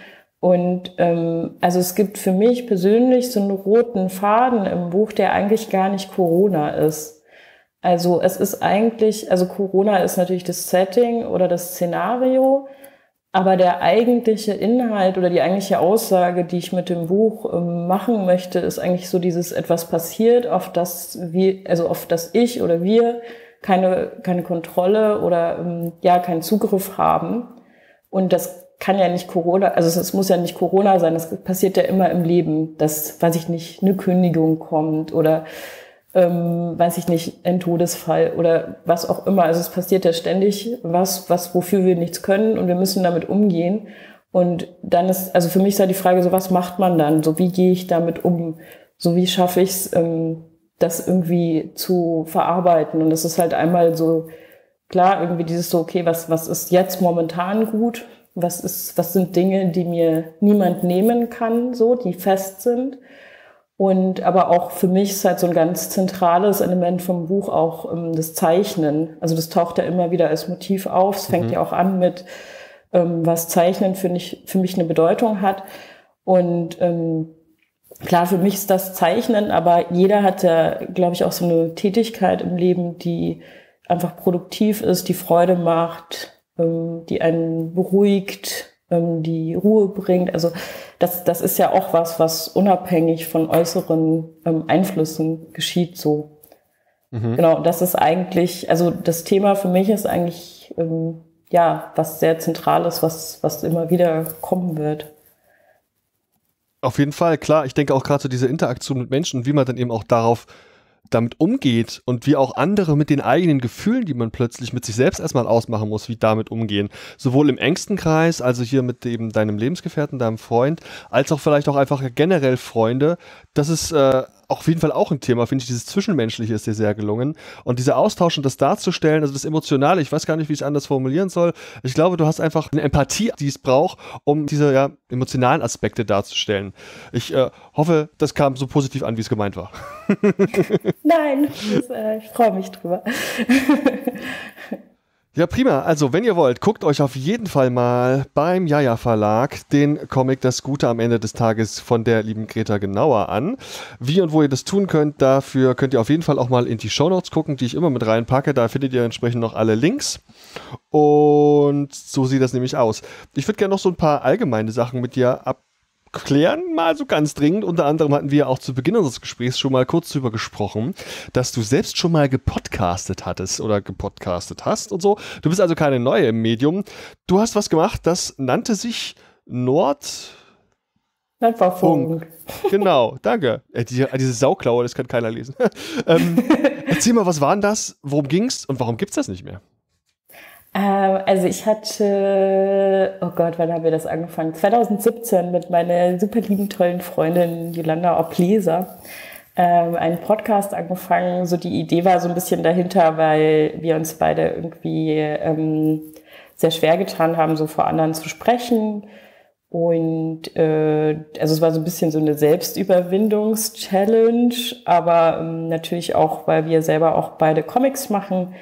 Und also es gibt für mich persönlich so einen roten Faden im Buch, der eigentlich gar nicht Corona ist. Also es ist eigentlich, also Corona ist natürlich das Setting oder das Szenario, aber der eigentliche Inhalt oder die eigentliche Aussage, die ich mit dem Buch machen möchte, ist eigentlich so dieses etwas passiert, auf das ich oder wir keine Kontrolle oder keinen Zugriff haben. Und das kann ja nicht Corona, also es muss ja nicht Corona sein, das passiert ja immer im Leben, dass, weiß ich nicht, eine Kündigung kommt oder weiß ich nicht, ein Todesfall oder was auch immer. Also es passiert ja ständig wofür wir nichts können und wir müssen damit umgehen. Und dann ist, also für mich ist da die Frage, so was macht man dann? So wie gehe ich damit um? So wie schaffe ich es, das irgendwie zu verarbeiten? Und das ist halt einmal so, klar, irgendwie dieses so, okay, was ist jetzt momentan gut? Was sind Dinge, die mir niemand nehmen kann, so, die fest sind? Und aber auch für mich ist halt so ein ganz zentrales Element vom Buch auch das Zeichnen. Also das taucht ja immer wieder als Motiv auf. Es fängt ja auch an mit, was Zeichnen für mich eine Bedeutung hat. Und klar, für mich ist das Zeichnen, aber jeder hat ja, glaube ich, auch so eine Tätigkeit im Leben, die einfach produktiv ist, die Freude macht, die einen beruhigt, die Ruhe bringt. Also das ist ja auch was unabhängig von äußeren Einflüssen geschieht so. Genau, das ist eigentlich, also das Thema für mich ist eigentlich, was sehr Zentrales, was immer wieder kommen wird. Auf jeden Fall, klar. Ich denke auch gerade so diese Interaktion mit Menschen, wie man dann eben auch damit umgeht und wie auch andere mit den eigenen Gefühlen, die man plötzlich mit sich selbst erstmal ausmachen muss, wie damit umgehen. Sowohl im engsten Kreis, also hier mit eben deinem Lebensgefährten, deinem Freund, als auch vielleicht auch einfach generell Freunde. Das ist auf jeden Fall auch ein Thema, finde ich. Dieses Zwischenmenschliche ist dir sehr gelungen. Und dieser Austausch und das darzustellen, also das Emotionale, ich weiß gar nicht, wie ich es anders formulieren soll. Ich glaube, du hast einfach eine Empathie, die es braucht, um diese emotionalen Aspekte darzustellen. Ich hoffe, das kam so positiv an, wie es gemeint war. Nein, ich freue mich drüber. Ja, prima. Also, wenn ihr wollt, guckt euch auf jeden Fall mal beim Jaja Verlag den Comic Das Gute am Ende des Tages von der lieben Greta genauer an. Wie und wo ihr das tun könnt, dafür könnt ihr auf jeden Fall auch mal in die Shownotes gucken, die ich immer mit reinpacke. Da findet ihr entsprechend noch alle Links. Und so sieht das nämlich aus. Ich würde gerne noch so ein paar allgemeine Sachen mit dir abklären, mal so ganz dringend. Unter anderem hatten wir auch zu Beginn unseres Gesprächs schon mal kurz drüber gesprochen, dass du selbst schon mal gepodcastet hattest oder gepodcastet hast und so. Du bist also keine Neue im Medium. Du hast was gemacht, das nannte sich Nordfunk. Genau, danke. Diese Sauklaue, das kann keiner lesen. Erzähl mal, was war denn das? Worum ging's und warum gibt's das nicht mehr? Also ich hatte, oh Gott, wann haben wir das angefangen? 2017 mit meiner super lieben, tollen Freundin Jolanda Obleser einen Podcast angefangen. So die Idee war so ein bisschen dahinter, weil wir uns beide irgendwie sehr schwer getan haben, so vor anderen zu sprechen. Und also es war so ein bisschen so eine Selbstüberwindungs-Challenge, aber natürlich auch, weil wir selber auch beide Comics machen.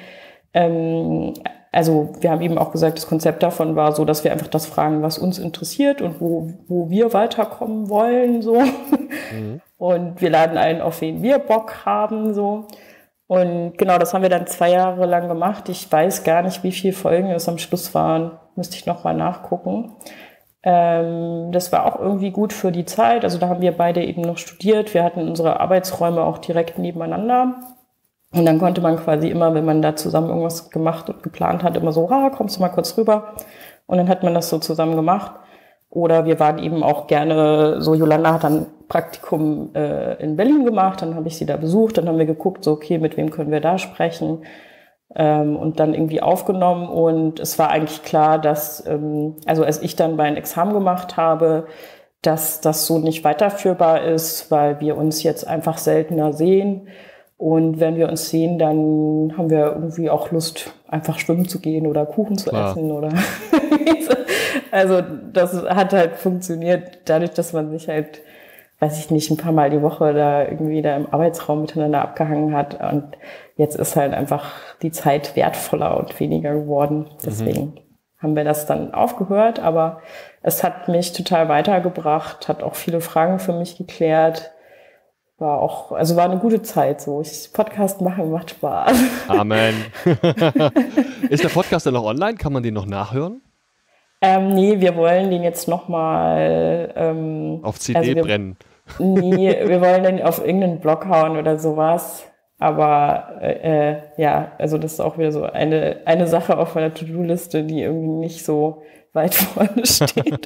Also wir haben eben auch gesagt, das Konzept davon war so, dass wir einfach das fragen, was uns interessiert und wo wir weiterkommen wollen, so. Mhm. Und wir laden einen, auf wen wir Bock haben, so. Und genau, das haben wir dann 2 Jahre lang gemacht. Ich weiß gar nicht, wie viele Folgen es am Schluss waren. Müsste ich nochmal nachgucken. Das war auch irgendwie gut für die Zeit. Also da haben wir beide eben noch studiert. Wir hatten unsere Arbeitsräume auch direkt nebeneinander. Und dann konnte man quasi immer, wenn man da zusammen irgendwas gemacht und geplant hat, immer so, kommst du mal kurz rüber. Und dann hat man das so zusammen gemacht. Oder wir waren eben auch gerne, so Jolanda hat dann Praktikum in Berlin gemacht, dann habe ich sie da besucht, dann haben wir geguckt, so okay, mit wem können wir da sprechen und dann irgendwie aufgenommen. Und es war eigentlich klar, dass, also als ich dann mein Examen gemacht habe, dass das so nicht weiterführbar ist, weil wir uns jetzt einfach seltener sehen. Und wenn wir uns sehen, dann haben wir irgendwie auch Lust, einfach schwimmen zu gehen oder Kuchen zu essen oder also das hat halt funktioniert dadurch, dass man sich halt, weiß ich nicht, ein paar Mal die Woche da irgendwie da im Arbeitsraum miteinander abgehangen hat. Und jetzt ist halt einfach die Zeit wertvoller und weniger geworden. Deswegen haben wir das dann aufgehört, aber es hat mich total weitergebracht, hat auch viele Fragen für mich geklärt. War eine gute Zeit so. Podcast machen macht Spaß. Amen. Ist der Podcast dann noch online? Kann man den noch nachhören? Nee, wir wollen den jetzt nochmal auf CD brennen. Nee, wir wollen den auf irgendeinen Blog hauen oder sowas. Aber also das ist auch wieder so eine Sache auf meiner To-Do-Liste, die irgendwie nicht so weit vorne steht.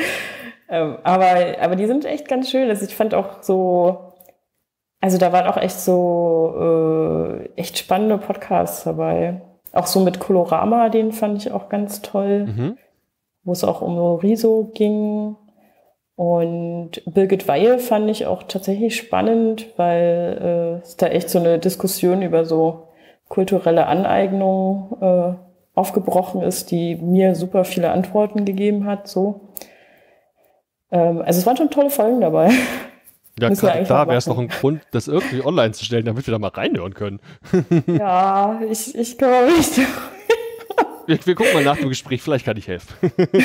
Aber die sind echt ganz schön. Also ich fand auch so, also da waren auch echt so echt spannende Podcasts dabei. Auch so mit Colorama, den fand ich auch ganz toll, wo es auch um Riso ging. Und Birgit Weihe fand ich auch tatsächlich spannend, weil es da echt so eine Diskussion über so kulturelle Aneignung aufgebrochen ist, die mir super viele Antworten gegeben hat. So. Also es waren schon tolle Folgen dabei. Ja, gerade da wäre es noch ein Grund, das irgendwie online zu stellen, damit wir da mal reinhören können. Ja, ich kümmere mich. Wir gucken mal nach dem Gespräch, vielleicht kann ich helfen.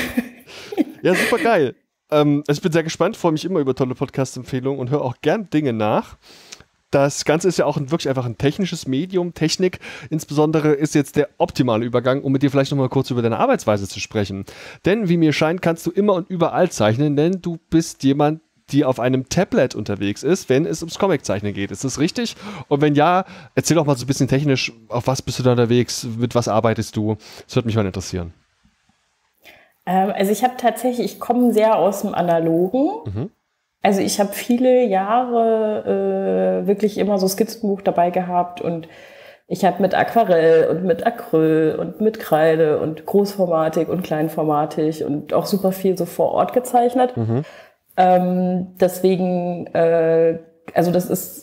Ja, super geil. Ich bin sehr gespannt, freue mich immer über tolle Podcast-Empfehlungen und höre auch gern Dinge nach. Das Ganze ist ja auch wirklich einfach ein technisches Medium. Technik insbesondere ist jetzt der optimale Übergang, um mit dir vielleicht nochmal kurz über deine Arbeitsweise zu sprechen. Denn wie mir scheint, kannst du immer und überall zeichnen, denn du bist jemand, die auf einem Tablet unterwegs ist, wenn es ums Comiczeichnen geht. Ist das richtig? Und wenn ja, erzähl doch mal so ein bisschen technisch, auf was bist du da unterwegs, mit was arbeitest du? Das würde mich mal interessieren. Also ich komme sehr aus dem Analogen. Also ich habe viele Jahre wirklich immer so Skizzenbuch dabei gehabt und ich habe mit Aquarell und mit Acryl und mit Kreide und Großformatik und Kleinformatik und auch super viel so vor Ort gezeichnet. Deswegen, also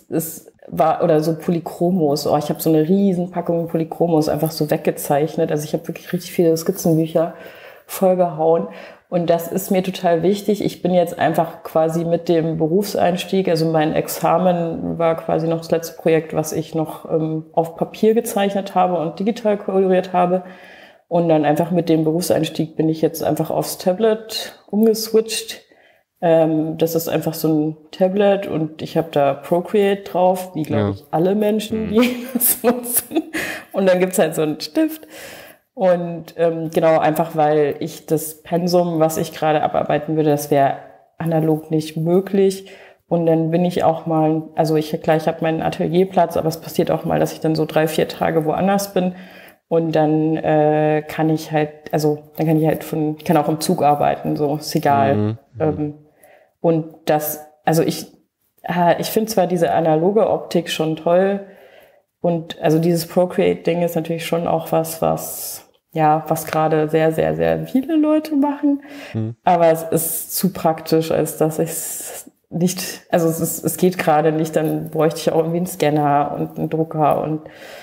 oder so Polychromos. Oh, ich habe so eine riesen Packung Polychromos einfach so weggezeichnet. Also ich habe wirklich richtig viele Skizzenbücher vollgehauen. Und das ist mir total wichtig. Ich bin jetzt einfach quasi mit dem Berufseinstieg, also mein Examen war quasi noch das letzte Projekt, was ich noch auf Papier gezeichnet habe und digital koloriert habe. Und dann einfach mit dem Berufseinstieg bin ich jetzt einfach aufs Tablet umgeswitcht. Das ist einfach so ein Tablet und ich habe da Procreate drauf, wie glaube ich alle Menschen, die das nutzen. Und dann gibt's halt so einen Stift. Und genau, einfach weil ich das Pensum, was ich gerade abarbeiten würde, das wäre analog nicht möglich. Und dann bin ich auch mal, also ich habe meinen Atelierplatz, aber es passiert auch mal, dass ich dann so 3-4 Tage woanders bin. Und dann kann ich auch im Zug arbeiten, so ist egal. Und das, also ich finde zwar diese analoge Optik schon toll und also dieses Procreate-Ding ist natürlich schon auch was gerade sehr, sehr, sehr viele Leute machen, aber es ist zu praktisch, als dass ich es nicht, also es geht gerade nicht, dann bräuchte ich auch irgendwie einen Scanner und einen Drucker und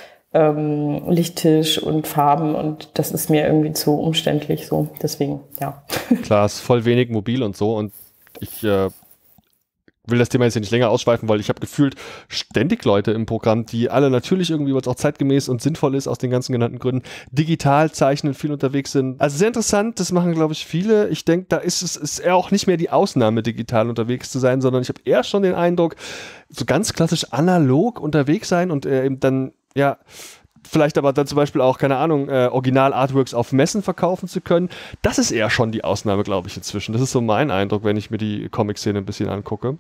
Lichttisch und Farben und das ist mir irgendwie zu umständlich so, deswegen, ja. Klar, ist voll wenig mobil und so und ich will das Thema jetzt hier nicht länger ausschweifen, weil ich habe gefühlt ständig Leute im Programm, die alle natürlich irgendwie, was auch zeitgemäß und sinnvoll ist, aus den ganzen genannten Gründen, digital zeichnen, viel unterwegs sind. Also sehr interessant, das machen, glaube ich, viele. Ich denke, da ist eher auch nicht mehr die Ausnahme, digital unterwegs zu sein, sondern ich habe eher schon den Eindruck, so ganz klassisch analog unterwegs sein und eben dann, ja, vielleicht aber dann zum Beispiel auch, keine Ahnung, Original-Artworks auf Messen verkaufen zu können. Das ist eher schon die Ausnahme, glaube ich, inzwischen. Das ist so mein Eindruck, wenn ich mir die Comic-Szene ein bisschen angucke.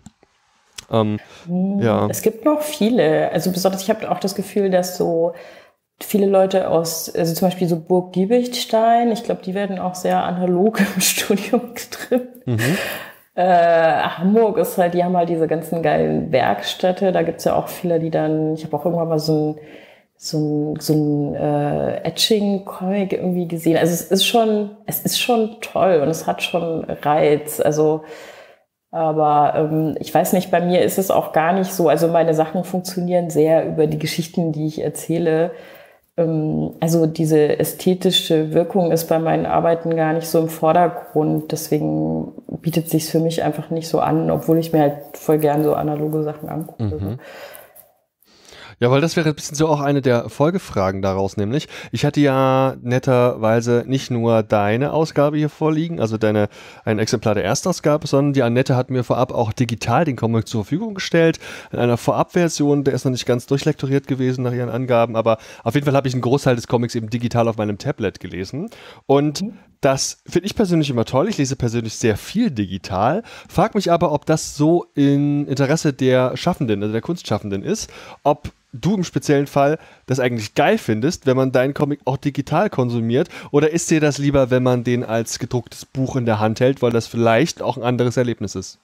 Es gibt noch viele. Also besonders, ich habe auch das Gefühl, dass so viele Leute also zum Beispiel so Burg Giebichtein, ich glaube, die werden auch sehr analog im Studium getrimmt. Hamburg ist halt, die haben halt diese ganzen geilen Werkstätte. Da gibt's ja auch viele, die dann, ich habe auch irgendwann mal so ein Etching-Comic irgendwie gesehen. Also es ist schon toll und es hat schon Reiz. Also, aber ich weiß nicht, bei mir ist es auch gar nicht so. Also meine Sachen funktionieren sehr über die Geschichten, die ich erzähle. Also diese ästhetische Wirkung ist bei meinen Arbeiten gar nicht so im Vordergrund. Deswegen bietet sich's für mich einfach nicht so an, obwohl ich mir halt voll gern so analoge Sachen angucke. Ja, weil das wäre ein bisschen so auch eine der Folgefragen daraus, nämlich, ich hatte ja netterweise nicht nur deine Ausgabe hier vorliegen, also ein Exemplar der Erstausgabe, sondern die Annette hat mir vorab auch digital den Comic zur Verfügung gestellt, in einer Vorabversion, der ist noch nicht ganz durchlektoriert gewesen nach ihren Angaben, aber auf jeden Fall habe ich einen Großteil des Comics eben digital auf meinem Tablet gelesen und das finde ich persönlich immer toll. Ich lese persönlich sehr viel digital, frage mich aber, ob das so im Interesse der Schaffenden, also der Kunstschaffenden ist, ob du im speziellen Fall das eigentlich geil findest, wenn man deinen Comic auch digital konsumiert, oder ist dir das lieber, wenn man den als gedrucktes Buch in der Hand hält, weil das vielleicht auch ein anderes Erlebnis ist?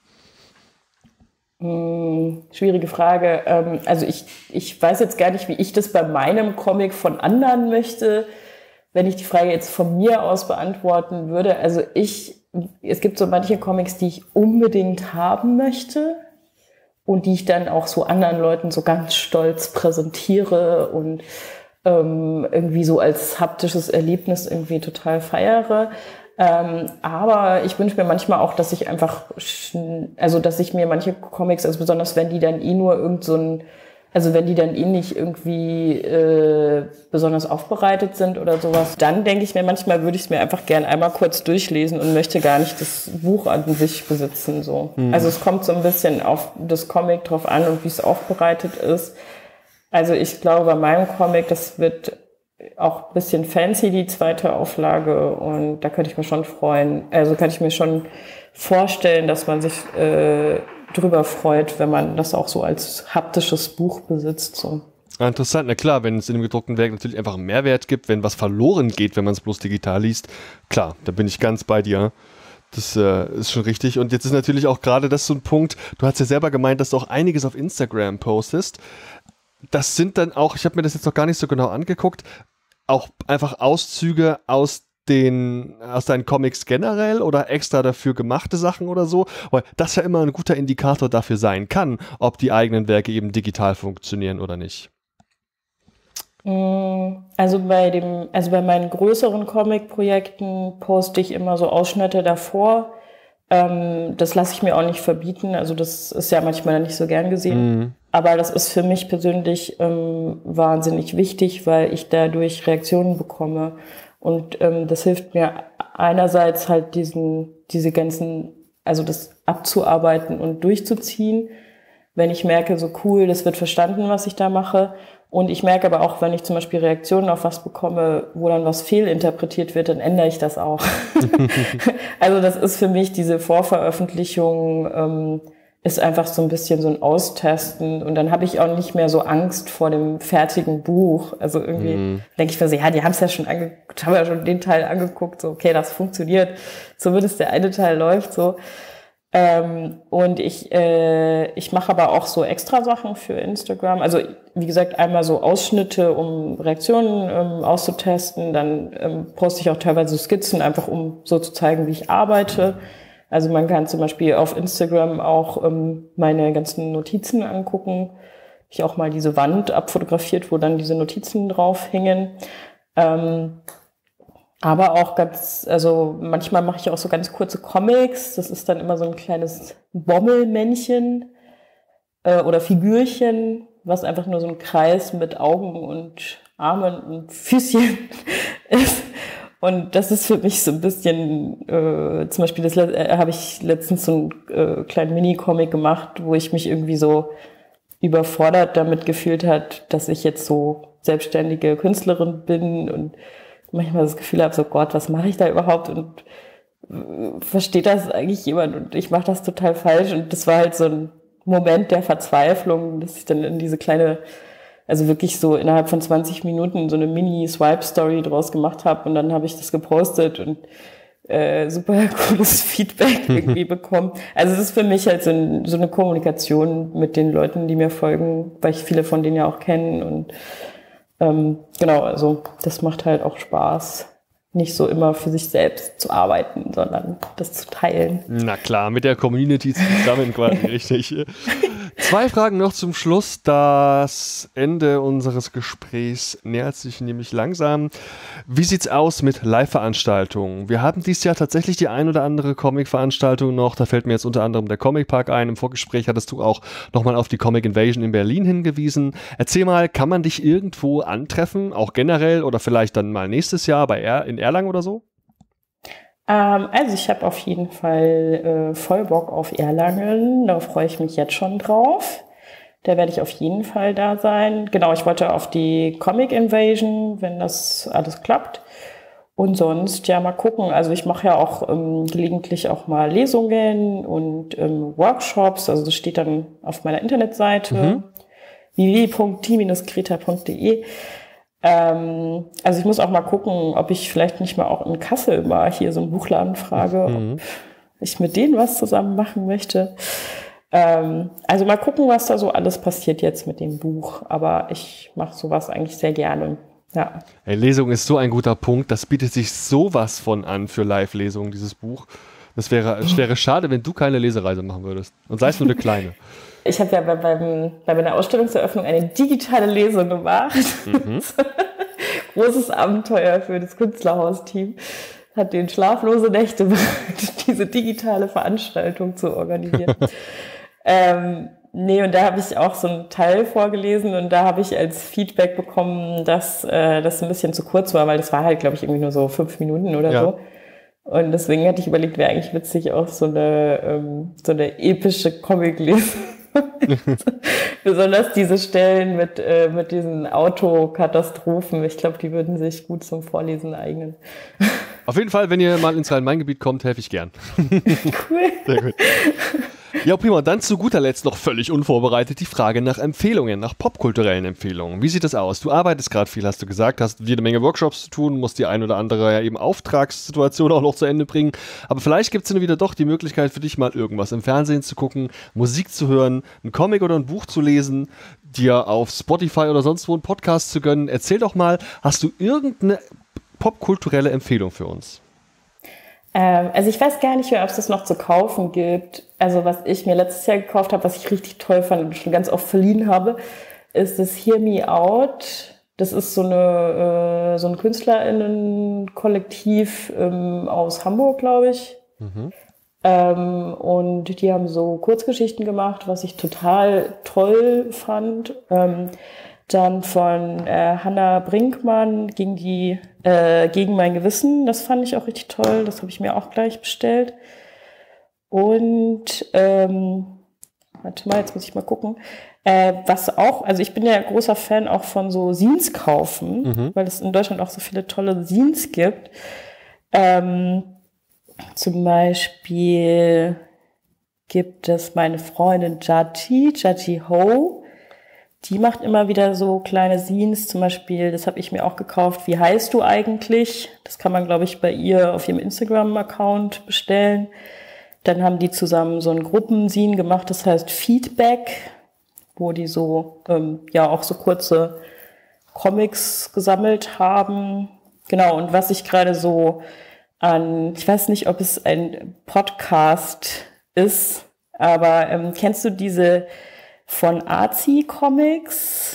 Schwierige Frage. Also ich weiß jetzt gar nicht, wie ich das bei meinem Comic von anderen möchte, wenn ich die Frage jetzt von mir aus beantworten würde. Also es gibt so manche Comics, die ich unbedingt haben möchte und die ich dann auch so anderen Leuten so ganz stolz präsentiere und irgendwie so als haptisches Erlebnis irgendwie total feiere. Aber ich wünsche mir manchmal auch, dass ich einfach, also dass ich mir manche Comics, also besonders wenn die dann nur wenn die dann nicht irgendwie besonders aufbereitet sind oder sowas, dann denke ich mir, manchmal würde ich es mir einfach gern einmal kurz durchlesen und möchte gar nicht das Buch an sich besitzen. So. Also es kommt so ein bisschen auf das Comic drauf an und wie es aufbereitet ist. Also ich glaube, bei meinem Comic, das wird auch ein bisschen fancy, die zweite Auflage, und da könnte ich mir schon freuen. Also könnte ich mir schon vorstellen, dass man sich drüber freut, wenn man das auch so als haptisches Buch besitzt. So. Ja, interessant, na klar, wenn es in dem gedruckten Werk natürlich einfach einen Mehrwert gibt, wenn was verloren geht, wenn man es bloß digital liest, klar, da bin ich ganz bei dir. Das ist schon richtig. Und jetzt ist natürlich auch gerade das so ein Punkt, du hast ja selber gemeint, dass du auch einiges auf Instagram postest. Das sind dann auch, ich habe mir das jetzt noch gar nicht so genau angeguckt, auch einfach Auszüge aus deinen Comics generell oder extra dafür gemachte Sachen oder so, weil das ja immer ein guter Indikator dafür sein kann, ob die eigenen Werke eben digital funktionieren oder nicht. Also bei meinen größeren Comic-Projekten poste ich immer so Ausschnitte davor. Das lasse ich mir auch nicht verbieten, also das ist ja manchmal nicht so gern gesehen. Aber das ist für mich persönlich wahnsinnig wichtig, weil ich dadurch Reaktionen bekomme. Und das hilft mir einerseits halt diese ganzen, also das abzuarbeiten und durchzuziehen, wenn ich merke, so cool, das wird verstanden, was ich da mache. Und ich merke aber auch, wenn ich zum Beispiel Reaktionen auf was bekomme, wo dann was fehlinterpretiert wird, dann ändere ich das auch. Also das ist für mich, diese Vorveröffentlichung ist einfach so ein bisschen so ein Austesten, und dann habe ich auch nicht mehr so Angst vor dem fertigen Buch. Also irgendwie denke ich mir so, ja, die haben es ja schon haben ja schon den Teil angeguckt, so okay, das funktioniert, zumindest der eine Teil läuft so. Und ich mache aber auch so extra Sachen für Instagram. Also wie gesagt, einmal so Ausschnitte, um Reaktionen auszutesten. Dann poste ich auch teilweise Skizzen, einfach um so zu zeigen, wie ich arbeite. Also man kann zum Beispiel auf Instagram auch meine ganzen Notizen angucken. Ich auch mal diese Wand abfotografiert, wo dann diese Notizen drauf hängen. Aber auch also manchmal mache ich auch so ganz kurze Comics. Das ist dann immer so ein kleines Bommelmännchen oder Figürchen, was einfach nur so ein Kreis mit Augen und Armen und Füßchen ist. Und das ist für mich so ein bisschen, zum Beispiel habe ich letztens so einen kleinen Mini-Comic gemacht, wo ich mich irgendwie so überfordert damit gefühlt hat, dass ich jetzt so selbstständige Künstlerin bin und manchmal das Gefühl habe, so Gott, was mache ich da überhaupt, und versteht das eigentlich jemand, und ich mache das total falsch. Und das war halt so ein Moment der Verzweiflung, dass ich dann in diese kleine, also wirklich so innerhalb von 20 Minuten so eine Mini-Swipe-Story draus gemacht habe, und dann habe ich das gepostet und super cooles Feedback irgendwie bekommen. Also es ist für mich halt so eine Kommunikation mit den Leuten, die mir folgen, weil ich viele von denen ja auch kenne, und genau, also das macht halt auch Spaß, nicht so immer für sich selbst zu arbeiten, sondern das zu teilen. Na klar, mit der Community zusammen quasi, richtig. 2 Fragen noch zum Schluss. Das Ende unseres Gesprächs nähert sich nämlich langsam. Wie sieht's aus mit Live-Veranstaltungen? Wir haben dieses Jahr tatsächlich die ein oder andere Comic-Veranstaltung noch. Da fällt mir jetzt unter anderem der Comic Park ein. Im Vorgespräch hattest du auch nochmal auf die Comic Invasion in Berlin hingewiesen. Erzähl mal, kann man dich irgendwo antreffen, auch generell oder vielleicht dann mal nächstes Jahr in Erlangen oder so? Also ich habe auf jeden Fall voll Bock auf Erlangen. Da freue ich mich jetzt schon drauf. Da werde ich auf jeden Fall da sein. Genau, ich wollte auf die Comic Invasion, wenn das alles klappt. Und sonst ja mal gucken. Also ich mache ja auch gelegentlich auch mal Lesungen und Workshops. Also das steht dann auf meiner Internetseite www.die-greta.de. Also ich muss auch mal gucken, ob ich vielleicht nicht mal auch in Kassel mal hier so einen Buchladen frage, ob ich mit denen was zusammen machen möchte. Also mal gucken, was da so alles passiert jetzt mit dem Buch. Aber ich mache sowas eigentlich sehr gerne. Ja. Hey, Lesung ist so ein guter Punkt. Das bietet sich sowas von an für Live-Lesungen, dieses Buch. Es wäre schade, wenn du keine Lesereise machen würdest. Und sei es nur eine kleine. Ich habe ja bei meiner Ausstellungseröffnung eine digitale Lesung gemacht. Großes Abenteuer für das Künstlerhaus-Team. Hat den schlaflose Nächte bereitet, diese digitale Veranstaltung zu organisieren. Und da habe ich auch so einen Teil vorgelesen und da habe ich als Feedback bekommen, dass das ein bisschen zu kurz war, weil das war halt, glaube ich, irgendwie nur so 5 Minuten oder so. Und deswegen hatte ich überlegt, wäre eigentlich witzig, auch so eine epische Comic-Lesung. Besonders diese Stellen mit diesen Autokatastrophen. Ich glaube, die würden sich gut zum Vorlesen eignen. Auf jeden Fall, wenn ihr mal ins Rhein-Main-Gebiet kommt, helfe ich gern. Cool. Sehr gut. Ja, prima. Dann zu guter Letzt noch völlig unvorbereitet die Frage nach Empfehlungen, nach popkulturellen Empfehlungen. Wie sieht das aus? Du arbeitest gerade viel, hast du gesagt, hast jede Menge Workshops zu tun, musst die ein oder andere ja eben Auftragssituation auch noch zu Ende bringen. Aber vielleicht gibt es dann wieder doch die Möglichkeit für dich mal irgendwas im Fernsehen zu gucken, Musik zu hören, einen Comic oder ein Buch zu lesen, dir auf Spotify oder sonst wo einen Podcast zu gönnen. Erzähl doch mal, hast du irgendeine popkulturelle Empfehlung für uns? Also ich weiß gar nicht mehr, ob es das noch zu kaufen gibt. Also was ich mir letztes Jahr gekauft habe, was ich richtig toll fand und schon ganz oft verliehen habe, ist das Hear Me Out. Das ist so ein KünstlerInnen-Kollektiv aus Hamburg, glaube ich. Und die haben so Kurzgeschichten gemacht, was ich total toll fand. Dann von Hannah Brinkmann gegen mein Gewissen. Das fand ich auch richtig toll. Das habe ich mir auch gleich bestellt. Und warte mal, jetzt muss ich mal gucken. Was auch, also ich bin ja großer Fan auch von so Zines kaufen, weil es in Deutschland auch so viele tolle Zines gibt. Zum Beispiel gibt es meine Freundin Jati Ho. Die macht immer wieder so kleine Zines, zum Beispiel, das habe ich mir auch gekauft, Wie heißt du eigentlich? Das kann man, glaube ich, bei ihr auf ihrem Instagram-Account bestellen. Dann haben die zusammen so ein Gruppenzine gemacht, das heißt Feedback, wo die so, auch so kurze Comics gesammelt haben. Genau, und was ich gerade so ich weiß nicht, ob es ein Podcast ist, aber kennst du diese von Archie Comics?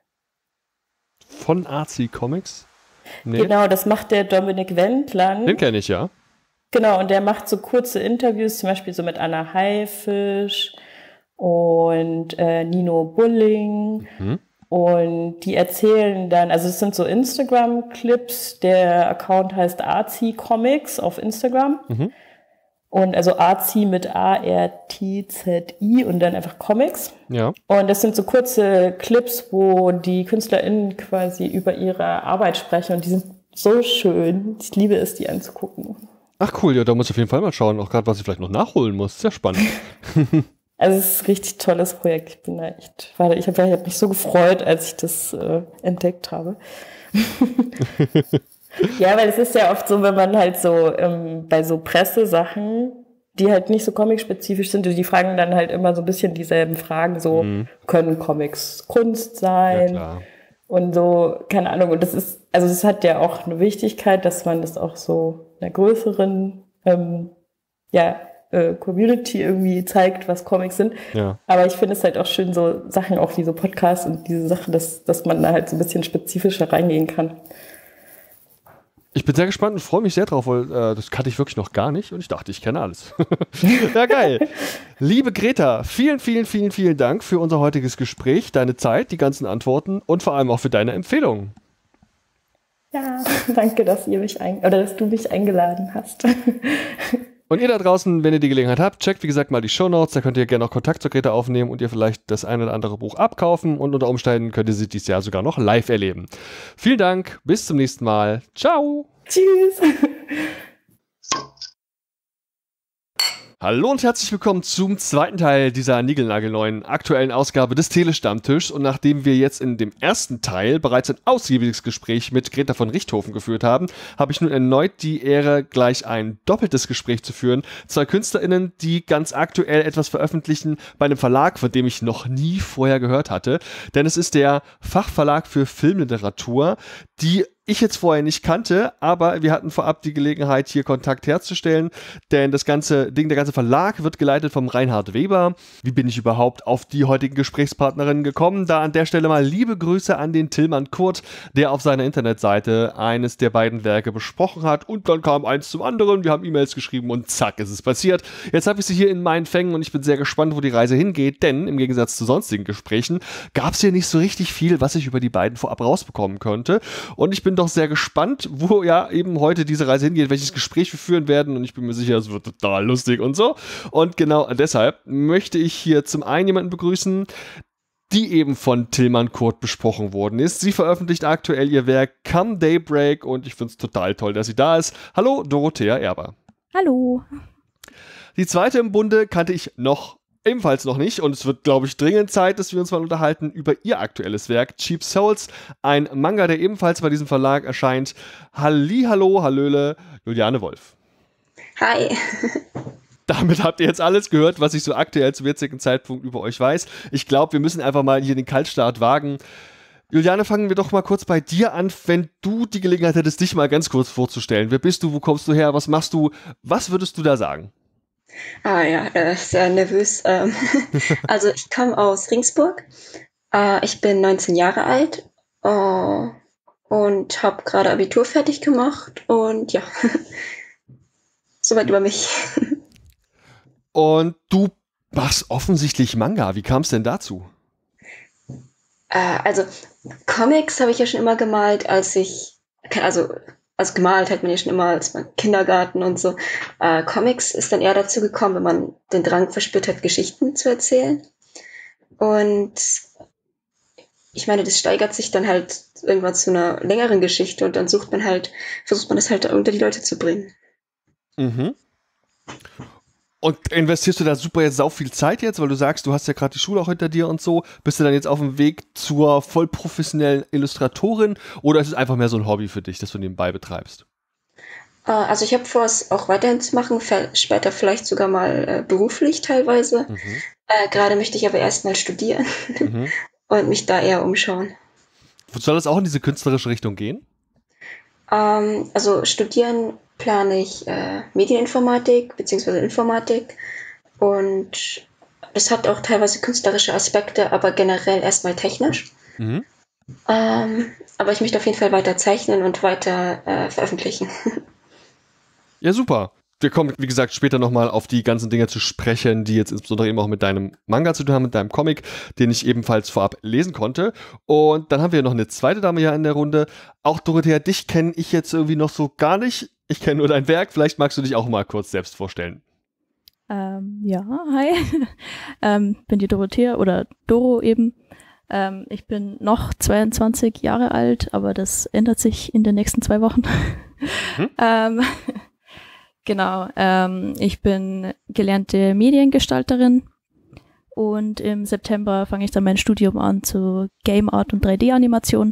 Von Archie Comics? Nee. Genau, das macht der Dominik Wendland. Den kenne ich, ja. Genau, und der macht so kurze Interviews, zum Beispiel so mit Anna Haifisch und Nino Bulling. Und die erzählen dann, also es sind so Instagram-Clips, der Account heißt Archie Comics auf Instagram. Und also Arzi mit A-R-T-Z-I und dann einfach Comics. Ja. Und das sind so kurze Clips, wo die KünstlerInnen quasi über ihre Arbeit sprechen und die sind so schön. Ich liebe es, die anzugucken. Ach cool, ja, da muss ich auf jeden Fall mal schauen, auch gerade was ich vielleicht noch nachholen muss. Sehr spannend. Also es ist ein richtig tolles Projekt. Ich bin da echt, ich habe mich so gefreut, als ich das entdeckt habe. Ja, weil es ist ja oft so, wenn man halt so bei so Pressesachen, die halt nicht so comicspezifisch sind, die fragen dann halt immer so ein bisschen dieselben Fragen, so können Comics Kunst sein? Ja, klar. Und so, keine Ahnung. Und das hat ja auch eine Wichtigkeit, dass man das auch so einer größeren Community irgendwie zeigt, was Comics sind. Ja. Aber ich finde es halt auch schön, so Sachen auch wie so Podcasts und diese Sache, dass man da halt so ein bisschen spezifischer reingehen kann. Ich bin sehr gespannt und freue mich sehr drauf, weil das kannte ich wirklich noch gar nicht und ich dachte, ich kenne alles. Ja, geil. Liebe Greta, vielen, vielen, vielen, vielen Dank für unser heutiges Gespräch, deine Zeit, die ganzen Antworten und vor allem auch für deine Empfehlungen. Ja, danke, dass du mich eingeladen hast. Und ihr da draußen, wenn ihr die Gelegenheit habt, checkt wie gesagt mal die Shownotes, da könnt ihr gerne noch Kontakt zur Greta aufnehmen und ihr vielleicht das ein oder andere Buch abkaufen und unter Umständen könnt ihr sie dieses Jahr sogar noch live erleben. Vielen Dank, bis zum nächsten Mal. Ciao. Tschüss. Hallo und herzlich willkommen zum zweiten Teil dieser niegelnagelneuen aktuellen Ausgabe des Telestammtischs. Und nachdem wir jetzt in dem ersten Teil bereits ein ausgiebiges Gespräch mit Greta von Richthofen geführt haben, habe ich nun erneut die Ehre, gleich ein doppeltes Gespräch zu führen. Zwei KünstlerInnen, die ganz aktuell etwas veröffentlichen bei einem Verlag, von dem ich noch nie vorher gehört hatte. Denn es ist der Fachverlag für Filmliteratur, die ich jetzt vorher nicht kannte, aber wir hatten vorab die Gelegenheit, hier Kontakt herzustellen, denn der ganze Verlag wird geleitet vom Reinhard Weber. Wie bin ich überhaupt auf die heutigen Gesprächspartnerinnen gekommen? Da an der Stelle mal liebe Grüße an den Tillmann Kurt, der auf seiner Internetseite eines der beiden Werke besprochen hat und dann kam eins zum anderen, wir haben E-Mails geschrieben und zack, ist es passiert. Jetzt habe ich sie hier in meinen Fängen und ich bin sehr gespannt, wo die Reise hingeht, denn im Gegensatz zu sonstigen Gesprächen gab es hier nicht so richtig viel, was ich über die beiden vorab rausbekommen könnte und ich bin doch sehr gespannt, wo ja eben heute diese Reise hingeht, welches Gespräch wir führen werden und ich bin mir sicher, es wird total lustig und so. Und genau deshalb möchte ich hier zum einen jemanden begrüßen, die eben von Tillmann Kurt besprochen worden ist. Sie veröffentlicht aktuell ihr Werk Come Daybreak und ich finde es total toll, dass sie da ist. Hallo, Dorothea Erber. Hallo. Die zweite im Bunde kannte ich ebenfalls noch nicht und es wird, glaube ich, dringend Zeit, dass wir uns mal unterhalten über ihr aktuelles Werk Cheap Souls, ein Manga, der ebenfalls bei diesem Verlag erscheint. Hallihallo, hallöle, Juliane Wolf. Hi. Damit habt ihr jetzt alles gehört, was ich so aktuell zum jetzigen Zeitpunkt über euch weiß. Ich glaube, wir müssen einfach mal hier den Kaltstart wagen. Juliane, fangen wir doch mal kurz bei dir an, wenn du die Gelegenheit hättest, dich mal ganz kurz vorzustellen. Wer bist du, wo kommst du her, was machst du, was würdest du da sagen? Sehr nervös. Also ich komme aus Ringsburg. Ich bin 19 Jahre alt und habe gerade Abitur fertig gemacht und ja, soweit über mich. Und du machst offensichtlich Manga. Wie kam es denn dazu? Also Comics habe ich ja schon immer gemalt, also gemalt hat man ja schon immer als man Kindergarten und so. Comics ist dann eher dazu gekommen, wenn man den Drang verspürt hat, Geschichten zu erzählen. Und ich meine, das steigert sich dann halt irgendwann zu einer längeren Geschichte und dann versucht man das halt unter die Leute zu bringen. Mhm. Und investierst du da super jetzt sau viel Zeit jetzt, weil du sagst, du hast ja gerade die Schule auch hinter dir und so. Bist du dann jetzt auf dem Weg zur voll professionellen Illustratorin oder ist es einfach mehr so ein Hobby für dich, das du nebenbei betreibst? Also ich habe vor, es auch weiterhin zu machen, später vielleicht sogar mal beruflich teilweise. Gerade möchte ich aber erstmal studieren und mich da eher umschauen. Soll das auch in diese künstlerische Richtung gehen? Also studieren plane ich Medieninformatik bzw. Informatik und das hat auch teilweise künstlerische Aspekte, aber generell erstmal technisch. Aber ich möchte auf jeden Fall weiter zeichnen und weiter veröffentlichen. Ja, super. Wir kommen, wie gesagt, später nochmal auf die ganzen Dinge zu sprechen, die jetzt insbesondere eben auch mit deinem Manga zu tun haben, mit deinem Comic, den ich ebenfalls vorab lesen konnte. Und dann haben wir noch eine zweite Dame hier in der Runde. Auch Dorothea, dich kenne ich jetzt irgendwie noch so gar nicht. Ich kenne nur dein Werk. Vielleicht magst du dich auch mal kurz selbst vorstellen. Ja, hi. Bin die Dorothea oder Doro eben. Ich bin noch 22 Jahre alt, aber das ändert sich in den nächsten 2 Wochen. Genau, ich bin gelernte Mediengestalterin und im September fange ich dann mein Studium an zu Game Art und 3D-Animation.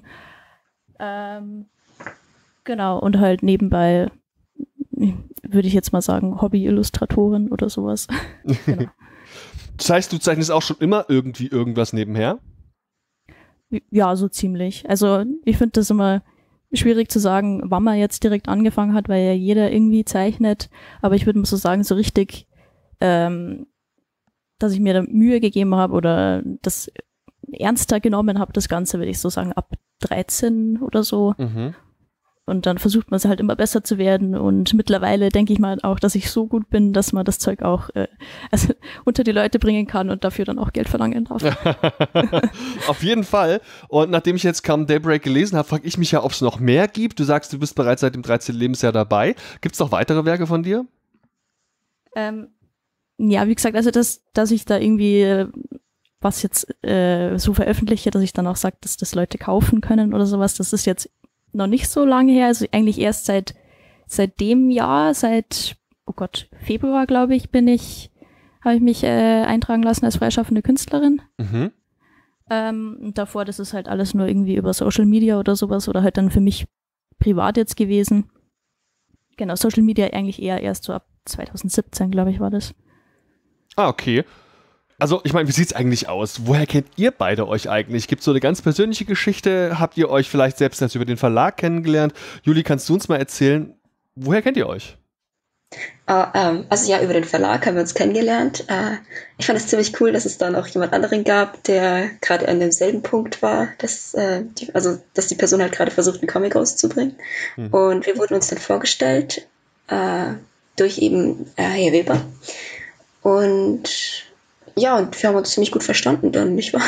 Genau, und halt nebenbei, würde ich jetzt mal sagen, Hobby-Illustratorin oder sowas. Genau. Das heißt, du zeichnest auch schon immer irgendwie irgendwas nebenher? Ja, so ziemlich. Also ich finde das immer schwierig zu sagen, wann man jetzt direkt angefangen hat, weil ja jeder irgendwie zeichnet. Aber ich würde mal so sagen, so richtig dass ich mir da Mühe gegeben habe oder das ernster genommen habe, das Ganze, würde ich so sagen, ab 13 oder so. Mhm. Und dann versucht man es halt immer besser zu werden. Und mittlerweile denke ich mal auch, dass ich so gut bin, dass man das Zeug auch unter die Leute bringen kann und dafür dann auch Geld verlangen darf. Auf jeden Fall. Und nachdem ich jetzt Come Daybreak gelesen habe, frage ich mich ja, ob es noch mehr gibt. Du sagst, du bist bereits seit dem 13. Lebensjahr dabei. Gibt es noch weitere Werke von dir? Ja, wie gesagt, also dass ich da irgendwie was jetzt so veröffentliche, dass ich dann auch sage, dass das Leute kaufen können oder sowas, das ist jetzt noch nicht so lange her, also eigentlich erst seit dem Jahr, Februar, glaube ich, habe ich mich eintragen lassen als freischaffende Künstlerin. Mhm. Und davor, das ist halt alles nur irgendwie über Social Media oder sowas oder halt dann für mich privat jetzt gewesen. Genau, Social Media eigentlich eher erst so ab 2017, glaube ich, war das. Ah, okay. Also, ich meine, wie sieht's eigentlich aus? Woher kennt ihr beide euch eigentlich? Gibt es so eine ganz persönliche Geschichte? Habt ihr euch vielleicht selbst erst über den Verlag kennengelernt? Juli, kannst du uns mal erzählen, woher kennt ihr euch? Also ja, über den Verlag haben wir uns kennengelernt. Ich fand es ziemlich cool, dass es da noch jemand anderen gab, der gerade an demselben Punkt war, dass die Person halt gerade versucht, einen Comic rauszubringen. Mhm. Und wir wurden uns dann vorgestellt durch eben Herr Weber. Und ja, und wir haben uns ziemlich gut verstanden dann, nicht wahr?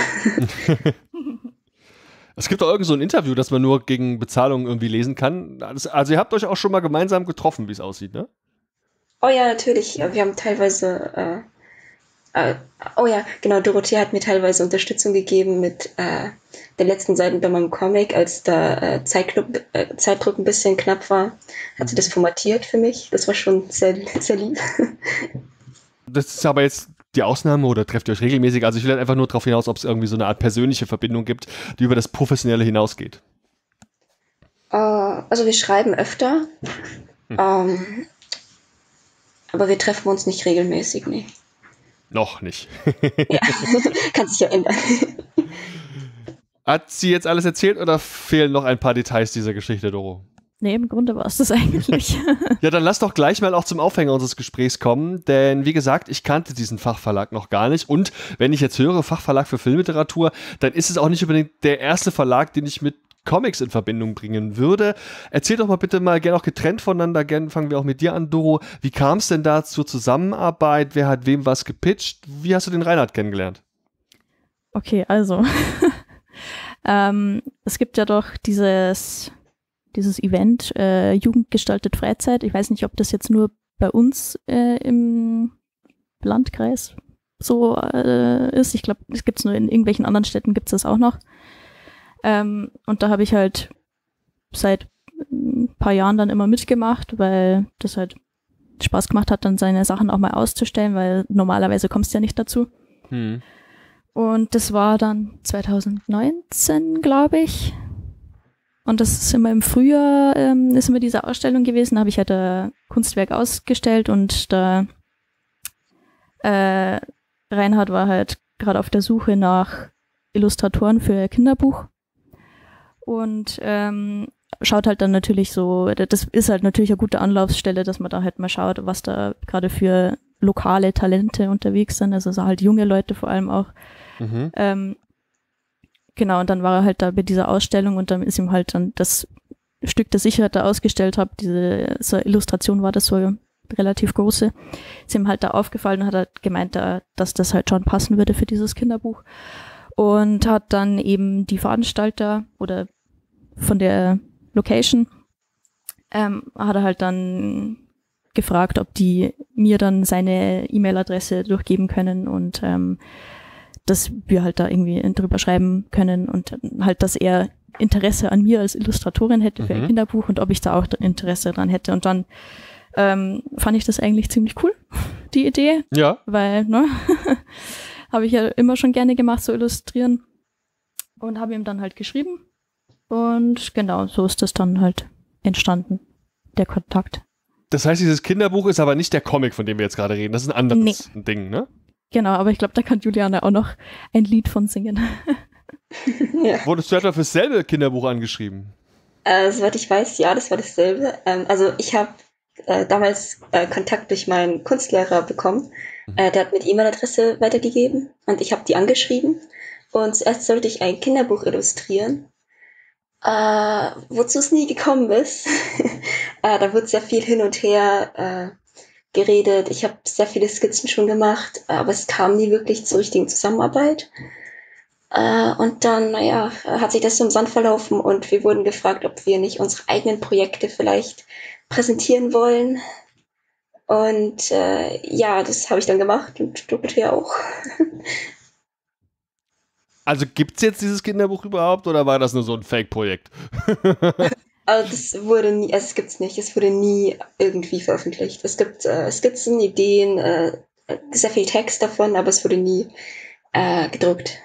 Es gibt auch irgend so ein Interview, das man nur gegen Bezahlung irgendwie lesen kann. Also ihr habt euch auch schon mal gemeinsam getroffen, wie es aussieht, ne? Oh ja, natürlich. Wir haben teilweise, oh ja, genau, Dorothea hat mir teilweise Unterstützung gegeben mit den letzten Seiten bei meinem Comic, als da Zeitdruck ein bisschen knapp war. Hat sie das formatiert für mich. Das war schon sehr, sehr lieb. Das ist aber jetzt die Ausnahme oder trefft ihr euch regelmäßig? Also ich will halt einfach nur darauf hinaus, ob es irgendwie so eine Art persönliche Verbindung gibt, die über das Professionelle hinausgeht. Also wir schreiben öfter, aber wir treffen uns nicht regelmäßig, nee. Noch nicht. Ja, kann sich ja ändern. Hat sie jetzt alles erzählt oder fehlen noch ein paar Details dieser Geschichte, Doro? Nee, im Grunde war es das eigentlich. Ja, dann lass doch gleich mal auch zum Aufhänger unseres Gesprächs kommen, denn wie gesagt, ich kannte diesen Fachverlag noch gar nicht und wenn ich jetzt höre, Fachverlag für Filmliteratur, dann ist es auch nicht unbedingt der erste Verlag, den ich mit Comics in Verbindung bringen würde. Erzähl doch mal bitte mal gerne auch getrennt voneinander, gerne fangen wir auch mit dir an, Doro. Wie kam es denn da zur Zusammenarbeit? Wer hat wem was gepitcht? Wie hast du den Reinhard kennengelernt? Okay, also es gibt ja doch dieses Event, Jugendgestaltet Freizeit. Ich weiß nicht, ob das jetzt nur bei uns im Landkreis so ist. Ich glaube, es gibt es nur in irgendwelchen anderen Städten, gibt es das auch noch. Und da habe ich halt seit ein paar Jahren dann immer mitgemacht, weil das halt Spaß gemacht hat, dann seine Sachen auch mal auszustellen, weil normalerweise kommst du ja nicht dazu. Und das war dann 2019, glaube ich. Und das ist immer im Frühjahr, ist immer diese Ausstellung gewesen, da habe ich halt ein Kunstwerk ausgestellt und da Reinhard war halt gerade auf der Suche nach Illustratoren für ein Kinderbuch und schaut halt dann natürlich so, das ist halt natürlich eine gute Anlaufstelle, dass man da halt mal schaut, was da gerade für lokale Talente unterwegs sind, also so halt junge Leute vor allem auch. Genau, und dann war er halt da bei dieser Ausstellung und dann ist ihm halt dann das Stück, das ich halt da ausgestellt habe, so Illustration war das so relativ große, ist ihm halt da aufgefallen und hat halt gemeint, dass das halt schon passen würde für dieses Kinderbuch. Und hat dann eben die Veranstalter oder von der Location, hat er halt dann gefragt, ob die mir dann seine E-Mail-Adresse durchgeben können und dass wir halt da irgendwie drüber schreiben können und halt, dass er Interesse an mir als Illustratorin hätte für ein Kinderbuch und ob ich da auch Interesse dran hätte. Und dann fand ich das eigentlich ziemlich cool, die Idee. Ja. Weil, ne, habe ich ja immer schon gerne gemacht, so illustrieren. Und habe ihm dann halt geschrieben. Und genau, so ist das dann halt entstanden, der Kontakt. Das heißt, dieses Kinderbuch ist aber nicht der Comic, von dem wir jetzt gerade reden. Das ist ein anderes Ding, ne? Genau, aber ich glaube, da kann Juliane auch noch ein Lied von singen. Ja. Wurdest du etwa für dasselbe Kinderbuch angeschrieben? Soweit ich weiß, ja, das war dasselbe. Also ich habe damals Kontakt durch meinen Kunstlehrer bekommen Der hat mir die E-Mail-Adresse weitergegeben und ich habe die angeschrieben. Und zuerst sollte ich ein Kinderbuch illustrieren, wozu es nie gekommen ist. Da wird sehr viel hin und her geredet. Ich habe sehr viele Skizzen schon gemacht, aber es kam nie wirklich zur richtigen Zusammenarbeit. Und dann, hat sich das so im Sand verlaufen und wir wurden gefragt, ob wir nicht unsere eigenen Projekte vielleicht präsentieren wollen. Und das habe ich dann gemacht und Dorothea auch. Also gibt es jetzt dieses Kinderbuch überhaupt oder war das nur so ein Fake-Projekt? Also das wurde nie, es gibt's nicht, es wurde nie irgendwie veröffentlicht. Es gibt Skizzen, Ideen, sehr viel Text davon, aber es wurde nie gedruckt.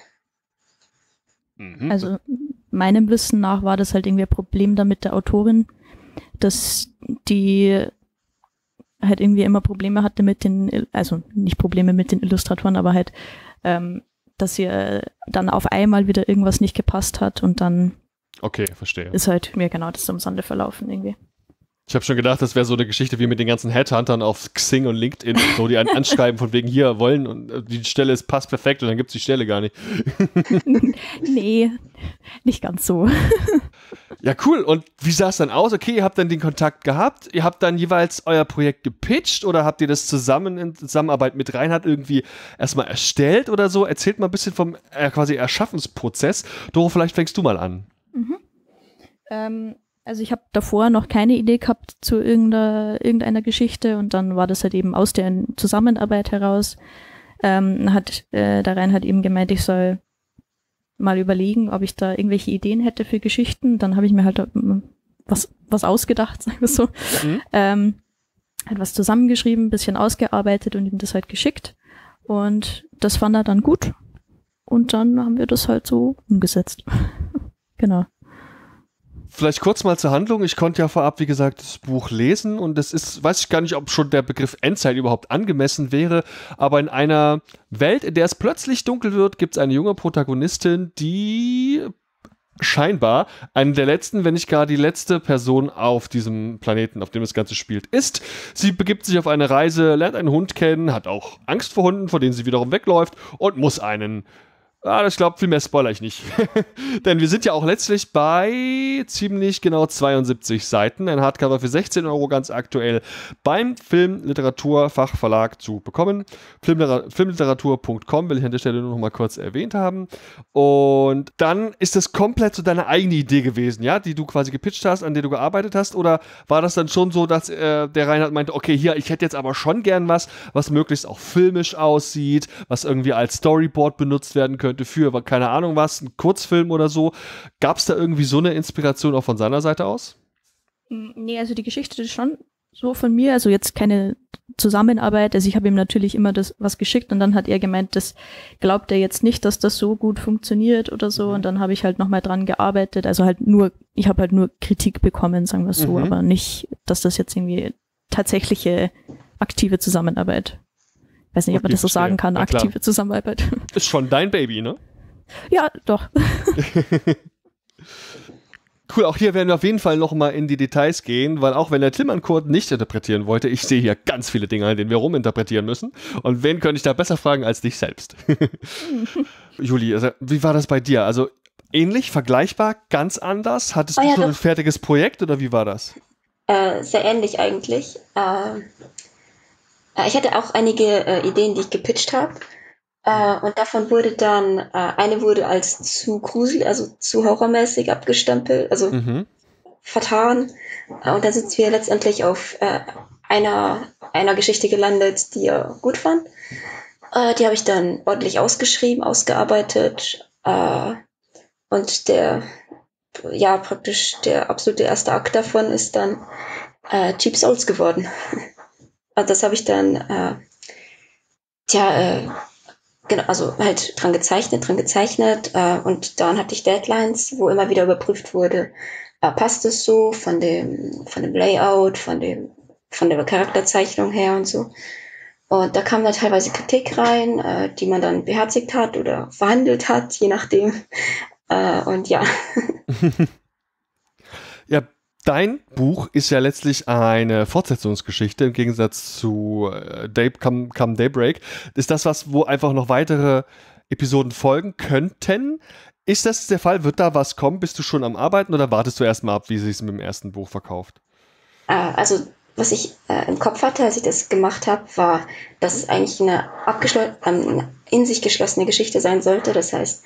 Also meinem Wissen nach war das halt irgendwie ein Problem da mit der Autorin, dass die halt irgendwie immer Probleme hatte mit den, also nicht Probleme mit den Illustratoren, aber halt dass ihr dann auf einmal wieder irgendwas nicht gepasst hat und dann verstehe. Ist halt mir genau das im Sande verlaufen irgendwie. Ich habe schon gedacht, das wäre so eine Geschichte wie mit den ganzen Headhuntern auf Xing und LinkedIn, so die einen anschreiben von wegen hier wollen und die Stelle passt perfekt und dann gibt es die Stelle gar nicht. Nee, nicht ganz so. Ja, cool. Und wie sah es dann aus? Okay, ihr habt dann den Kontakt gehabt, ihr habt dann jeweils euer Projekt gepitcht oder habt ihr das zusammen in Zusammenarbeit mit Reinhard irgendwie erstmal erstellt oder so? Erzählt mal ein bisschen vom quasi Erschaffensprozess. Doro, vielleicht fängst du mal an. Also ich habe davor noch keine Idee gehabt zu irgendeiner Geschichte und dann war das halt eben aus der Zusammenarbeit heraus. Hat der Reinhard eben gemeint, ich soll mal überlegen, ob ich da irgendwelche Ideen hätte für Geschichten. Dann habe ich mir halt was ausgedacht, sagen wir so. Hat was zusammengeschrieben, ein bisschen ausgearbeitet und ihm das halt geschickt. Und das fand er dann gut. Und dann haben wir das halt so umgesetzt. Genau. Vielleicht kurz mal zur Handlung. Ich konnte ja vorab, wie gesagt, das Buch lesen und das ist, weiß ich gar nicht, ob schon der Begriff Endzeit überhaupt angemessen wäre, aber in einer Welt, in der es plötzlich dunkel wird, gibt es eine junge Protagonistin, die scheinbar eine der letzten, wenn nicht gar die letzte Person auf diesem Planeten, auf dem das Ganze spielt, ist. Sie begibt sich auf eine Reise, lernt einen Hund kennen, hat auch Angst vor Hunden, vor denen sie wiederum wegläuft und muss einen ich glaube, viel mehr spoiler ich nicht. Denn wir sind ja auch letztlich bei ziemlich genau 72 Seiten. Ein Hardcover für 16 € ganz aktuell beim Filmliteraturfachverlag zu bekommen. Filmliteratur.com will ich an der Stelle nur noch mal kurz erwähnt haben. Und dann ist das komplett so deine eigene Idee gewesen, ja, die du quasi gepitcht hast, an der du gearbeitet hast? Oder war das dann schon so, dass der Reinhard meinte, okay, hier, ich hätte jetzt aber schon gern was möglichst auch filmisch aussieht, was irgendwie als Storyboard benutzt werden könnte für, keine Ahnung was, ein Kurzfilm oder so. Gab es da irgendwie so eine Inspiration auch von seiner Seite aus? Nee, also die Geschichte ist schon so von mir, also jetzt keine Zusammenarbeit, also ich habe ihm natürlich immer was geschickt und dann hat er gemeint, das glaubt er jetzt nicht, dass das so gut funktioniert oder so und dann habe ich halt nochmal dran gearbeitet, also ich habe halt nur Kritik bekommen, sagen wir es so, aber nicht, dass das jetzt irgendwie tatsächliche aktive Zusammenarbeit. Ich weiß nicht, ob man das so sagen kann, aktive Zusammenarbeit. Ist schon dein Baby, ne? Ja, doch. Cool, auch hier werden wir auf jeden Fall nochmal in die Details gehen, weil auch wenn der Tim an Kurt nicht interpretieren wollte, ich sehe hier ganz viele Dinge, in denen wir ruminterpretieren müssen. Und wen könnte ich da besser fragen als dich selbst? Juli, also, wie war das bei dir? Also ähnlich, vergleichbar, ganz anders? Hattest du schon ein fertiges Projekt oder wie war das? Sehr ähnlich eigentlich. Ich hatte auch einige Ideen, die ich gepitcht habe. Und davon wurde dann, eine wurde als zu gruselig, also zu horrormäßig abgestempelt, also vertan. Und dann sind wir letztendlich auf einer Geschichte gelandet, die er gut fand. Die habe ich dann ordentlich ausgearbeitet. Und praktisch der absolute erste Akt davon ist dann Cheap Souls geworden. Also das habe ich dann, genau, also halt dran gezeichnet und dann hatte ich Deadlines, wo immer wieder überprüft wurde, passt es so von dem Layout, von der Charakterzeichnung her und so. Und da kam dann teilweise Kritik rein, die man dann beherzigt hat oder verhandelt hat, je nachdem. Und ja. Ja, Dein Buch ist ja letztlich eine Fortsetzungsgeschichte im Gegensatz zu Come Daybreak. Ist das was, wo einfach noch weitere Episoden folgen könnten? Ist das der Fall? Wird da was kommen? Bist du schon am Arbeiten oder wartest du erstmal ab, wie sich es mit dem ersten Buch verkauft? Also, was ich im Kopf hatte, als ich das gemacht habe, war, dass es eigentlich eine in sich geschlossene Geschichte sein sollte. Das heißt,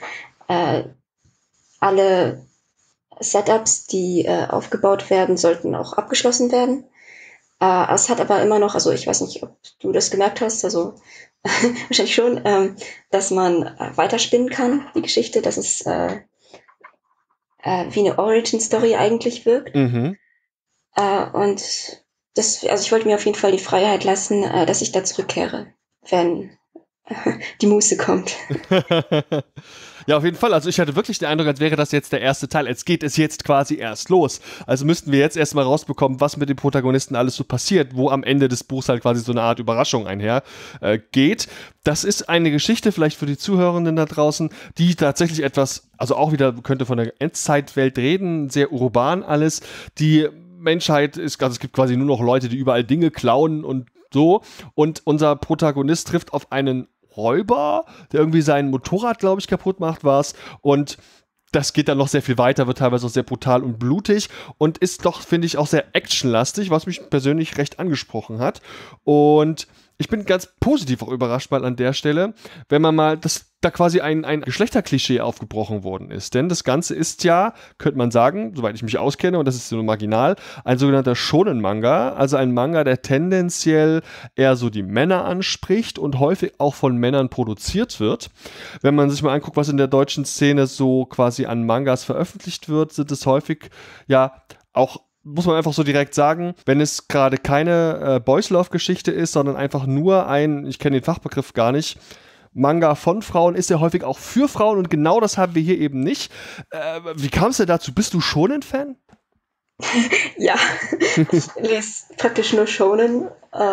alle Setups, die aufgebaut werden, sollten auch abgeschlossen werden. Es hat aber immer noch, also ich weiß nicht, ob du das gemerkt hast, also wahrscheinlich schon, dass man weiterspinnen kann, die Geschichte, dass es wie eine Origin-Story eigentlich wirkt. Mhm. Und also ich wollte mir auf jeden Fall die Freiheit lassen, dass ich da zurückkehre, wenn die Muße kommt. Ja, auf jeden Fall. Also ich hatte wirklich den Eindruck, als wäre das jetzt der erste Teil. Als geht es jetzt quasi erst los. Also müssten wir jetzt erstmal rausbekommen, was mit den Protagonisten alles so passiert, wo am Ende des Buchs halt quasi so eine Art Überraschung einher geht. Das ist eine Geschichte vielleicht für die Zuhörenden da draußen, die tatsächlich etwas, also auch wieder könnte von der Endzeitwelt reden, sehr urban alles. Die Menschheit ist, also es gibt quasi nur noch Leute, die überall Dinge klauen und so. Und unser Protagonist trifft auf einen Räuber, der irgendwie sein Motorrad, glaube ich, kaputt macht, war's. Und das geht dann noch sehr viel weiter, wird teilweise auch sehr brutal und blutig und ist doch, finde ich, auch sehr actionlastig, was mich persönlich recht angesprochen hat. Und ich bin ganz positiv auch überrascht mal an der Stelle, wenn man mal, dass da quasi ein Geschlechterklischee aufgebrochen worden ist. Denn das Ganze ist ja, könnte man sagen, soweit ich mich auskenne, und das ist nur marginal, ein sogenannter Shonen-Manga, also ein Manga, der tendenziell eher so die Männer anspricht und häufig auch von Männern produziert wird. Wenn man sich mal anguckt, was in der deutschen Szene so quasi an Mangas veröffentlicht wird, sind es häufig ja auch, muss man einfach so direkt sagen, wenn es gerade keine Boys Love Geschichte ist, sondern einfach nur ich kenne den Fachbegriff gar nicht, Manga von Frauen, ist ja häufig auch für Frauen und genau das haben wir hier eben nicht. Wie kam es denn dazu? Bist du Shonen-Fan? Ja, ich lese praktisch nur Shonen.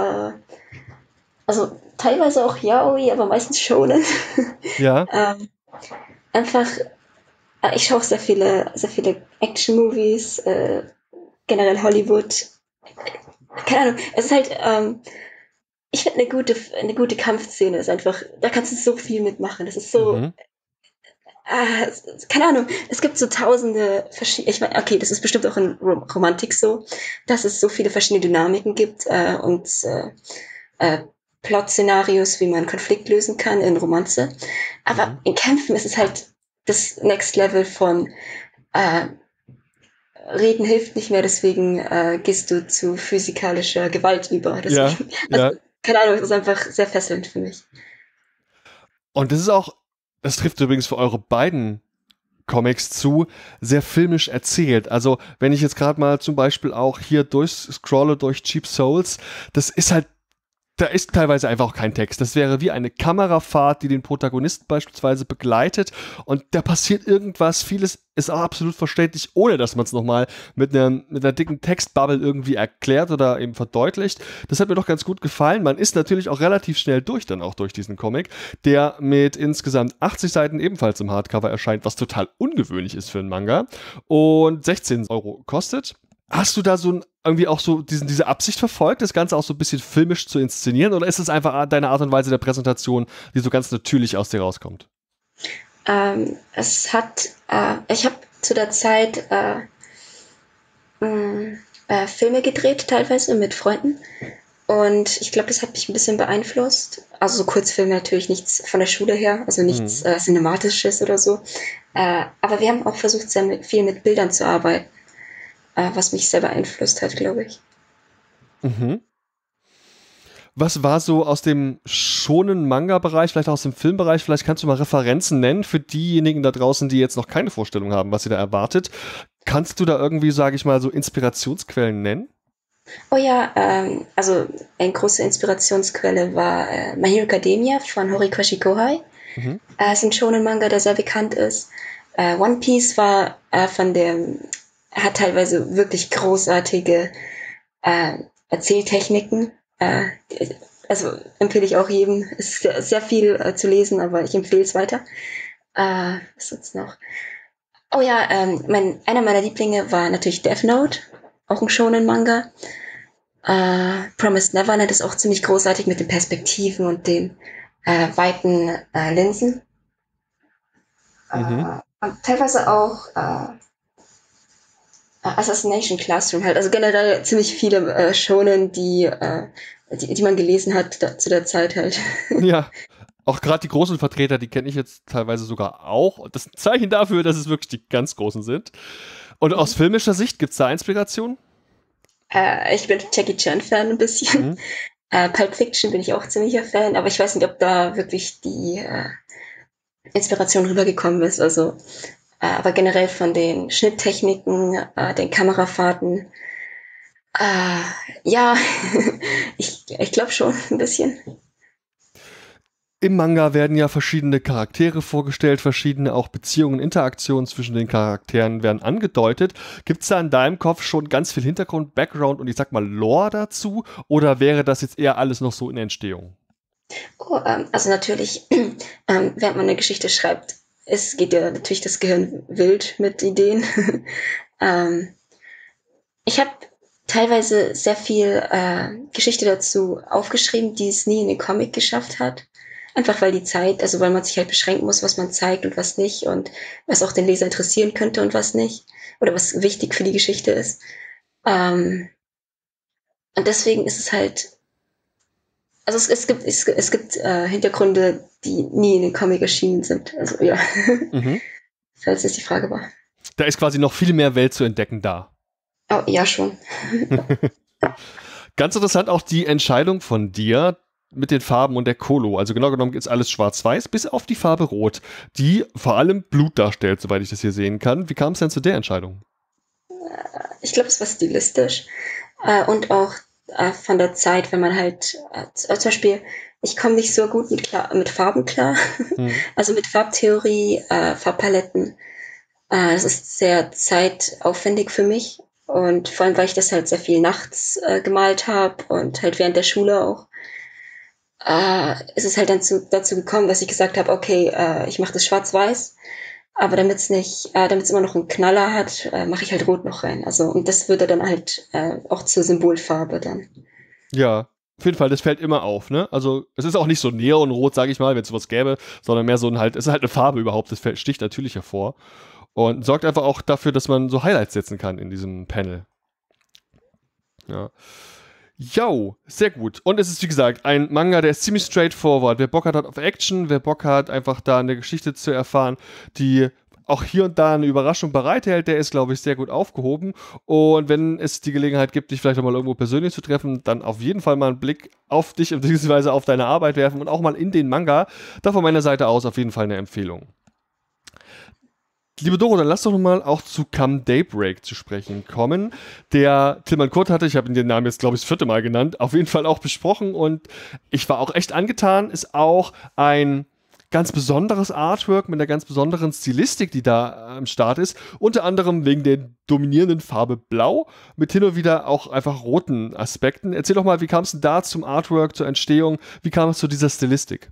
Also teilweise auch Yaoi, aber meistens Shonen. Ja. Einfach, ich schaue auch sehr viele Action-Movies, generell Hollywood. Keine Ahnung, es ist halt, ich finde eine gute Kampfszene ist einfach, da kannst du so viel mitmachen. Das ist so, keine Ahnung, es gibt so tausende verschiedene, ich meine, okay, das ist bestimmt auch in Romantik so, dass es so viele verschiedene Dynamiken gibt und Plot-Szenarios, wie man Konflikt lösen kann in Romanze. Aber in Kämpfen ist es halt das Next Level von Reden hilft nicht mehr, deswegen gehst du zu physikalischer Gewalt über. Deswegen, keine Ahnung, es ist einfach sehr fesselnd für mich. Und das ist auch, das trifft übrigens für eure beiden Comics zu, sehr filmisch erzählt. Also wenn ich jetzt gerade mal zum Beispiel auch hier durchscrolle durch Cheap Souls, das ist halt, da ist teilweise einfach auch kein Text. Das wäre wie eine Kamerafahrt, die den Protagonisten beispielsweise begleitet und da passiert irgendwas, vieles ist auch absolut verständlich, ohne dass man es nochmal mit einer dicken Textbubble irgendwie erklärt oder eben verdeutlicht. Das hat mir doch ganz gut gefallen. Man ist natürlich auch relativ schnell durch dann auch durch diesen Comic, der mit insgesamt 80 Seiten ebenfalls im Hardcover erscheint, was total ungewöhnlich ist für einen Manga und 16 € kostet. Hast du da irgendwie auch so diese Absicht verfolgt, das Ganze auch so ein bisschen filmisch zu inszenieren, oder ist es einfach deine Art und Weise der Präsentation, die so ganz natürlich aus dir rauskommt? Ich habe zu der Zeit Filme gedreht, teilweise mit Freunden. Und ich glaube, das hat mich ein bisschen beeinflusst. Also so Kurzfilme natürlich, nichts von der Schule her, also nichts Cinematisches oder so. Aber wir haben auch versucht, sehr viel mit Bildern zu arbeiten. Was mich sehr beeinflusst hat, glaube ich. Mhm. Was war so aus dem schonen Manga-Bereich, vielleicht auch aus dem Filmbereich, vielleicht kannst du mal Referenzen nennen für diejenigen da draußen, die jetzt noch keine Vorstellung haben, was sie da erwartet. Kannst du da irgendwie, sage ich mal, so Inspirationsquellen nennen? Oh ja, also eine große Inspirationsquelle war My Hero Academia von Horikoshi Kohai. Es ist ein Shonen-Manga, der sehr bekannt ist. One Piece war hat teilweise wirklich großartige Erzähltechniken. Also empfehle ich auch jedem. Es ist sehr viel zu lesen, aber ich empfehle es weiter. Was gibt's noch? Oh ja, einer meiner Lieblinge war natürlich Death Note. auch ein Shonen-Manga. Promised Neverland ist auch ziemlich großartig mit den Perspektiven und den weiten Linsen. Und teilweise auch Assassination Classroom halt. Also generell ziemlich viele Shonen, die man gelesen hat zu der Zeit halt. Ja, auch gerade die großen Vertreter, die kenne ich jetzt teilweise sogar auch. Das ist ein Zeichen dafür, dass es wirklich die ganz großen sind. Und aus filmischer Sicht, gibt es da Inspiration? Ich bin Jackie Chan-Fan ein bisschen. Pulp Fiction bin ich auch ziemlicher Fan, aber ich weiß nicht, ob da wirklich die Inspiration rübergekommen ist. Also, aber generell von den Schnitttechniken, den Kamerafahrten, ja, ich glaube schon ein bisschen. Im Manga werden ja verschiedene Charaktere vorgestellt, verschiedene auch Beziehungen, Interaktionen zwischen den Charakteren werden angedeutet. Gibt es da in deinem Kopf schon ganz viel Hintergrund, Background und ich sag mal Lore dazu? Oder wäre das jetzt eher alles noch so in Entstehung? Oh, also natürlich, während man eine Geschichte schreibt, geht ja natürlich das Gehirn wild mit Ideen. Ich habe teilweise sehr viel Geschichte dazu aufgeschrieben, die es nie in den Comic geschafft hat. Einfach weil die Zeit, also weil man sich halt beschränken muss, was man zeigt und was nicht und was auch den Leser interessieren könnte und was nicht. Oder was wichtig für die Geschichte ist. Und deswegen ist es halt, also es gibt Hintergründe, die nie in den Comic erschienen sind. Also ja, falls das die Frage war. Da ist quasi noch viel mehr Welt zu entdecken da. Oh, ja, schon. Ganz interessant auch die Entscheidung von dir mit den Farben und der Kolo. Also genau genommen ist alles schwarz-weiß, bis auf die Farbe rot, die vor allem Blut darstellt, soweit ich das hier sehen kann. Wie kam es denn zu der Entscheidung? Ich glaube, es war stilistisch und auch von der Zeit, wenn man halt, zum Beispiel, ich komme nicht so gut mit Farben klar, also mit Farbtheorie, Farbpaletten. Das ist sehr zeitaufwendig für mich und vor allem, weil ich das halt sehr viel nachts gemalt habe und halt während der Schule auch. Ist es halt dann dazu gekommen, dass ich gesagt habe, okay, ich mache das schwarz-weiß, aber damit es immer noch einen Knaller hat, mache ich halt Rot noch rein. Also und das würde dann halt auch zur Symbolfarbe dann. Ja, auf jeden Fall, das fällt immer auf, ne? Also es ist auch nicht so neonrot, sage ich mal, wenn es sowas gäbe, sondern mehr so es ist halt eine Farbe überhaupt, das sticht natürlich hervor und sorgt einfach auch dafür, dass man so Highlights setzen kann in diesem Panel. Ja. Jo, sehr gut. Und es ist, wie gesagt, ein Manga, der ist ziemlich straightforward. Wer Bock hat auf Action, wer Bock hat, einfach da eine Geschichte zu erfahren, die auch hier und da eine Überraschung bereithält, der ist, glaube ich, sehr gut aufgehoben. Und wenn es die Gelegenheit gibt, dich vielleicht auch mal irgendwo persönlich zu treffen, dann auf jeden Fall mal einen Blick auf dich bzw. auf deine Arbeit werfen und auch mal in den Manga. Da von meiner Seite aus auf jeden Fall eine Empfehlung. Liebe Doro, dann lass doch nochmal auch zu Come Daybreak zu sprechen kommen. Der Tilman Kurt hatte, ich habe ihn den Namen jetzt, glaube ich, das 4. Mal genannt, auf jeden Fall auch besprochen und ich war auch echt angetan. Ist auch ein ganz besonderes Artwork mit einer ganz besonderen Stilistik, die da am Start ist. Unter anderem wegen der dominierenden Farbe Blau, mit hin und wieder auch einfach roten Aspekten. Erzähl doch mal, wie kam es denn da zum Artwork, zur Entstehung? Wie kam es zu dieser Stilistik?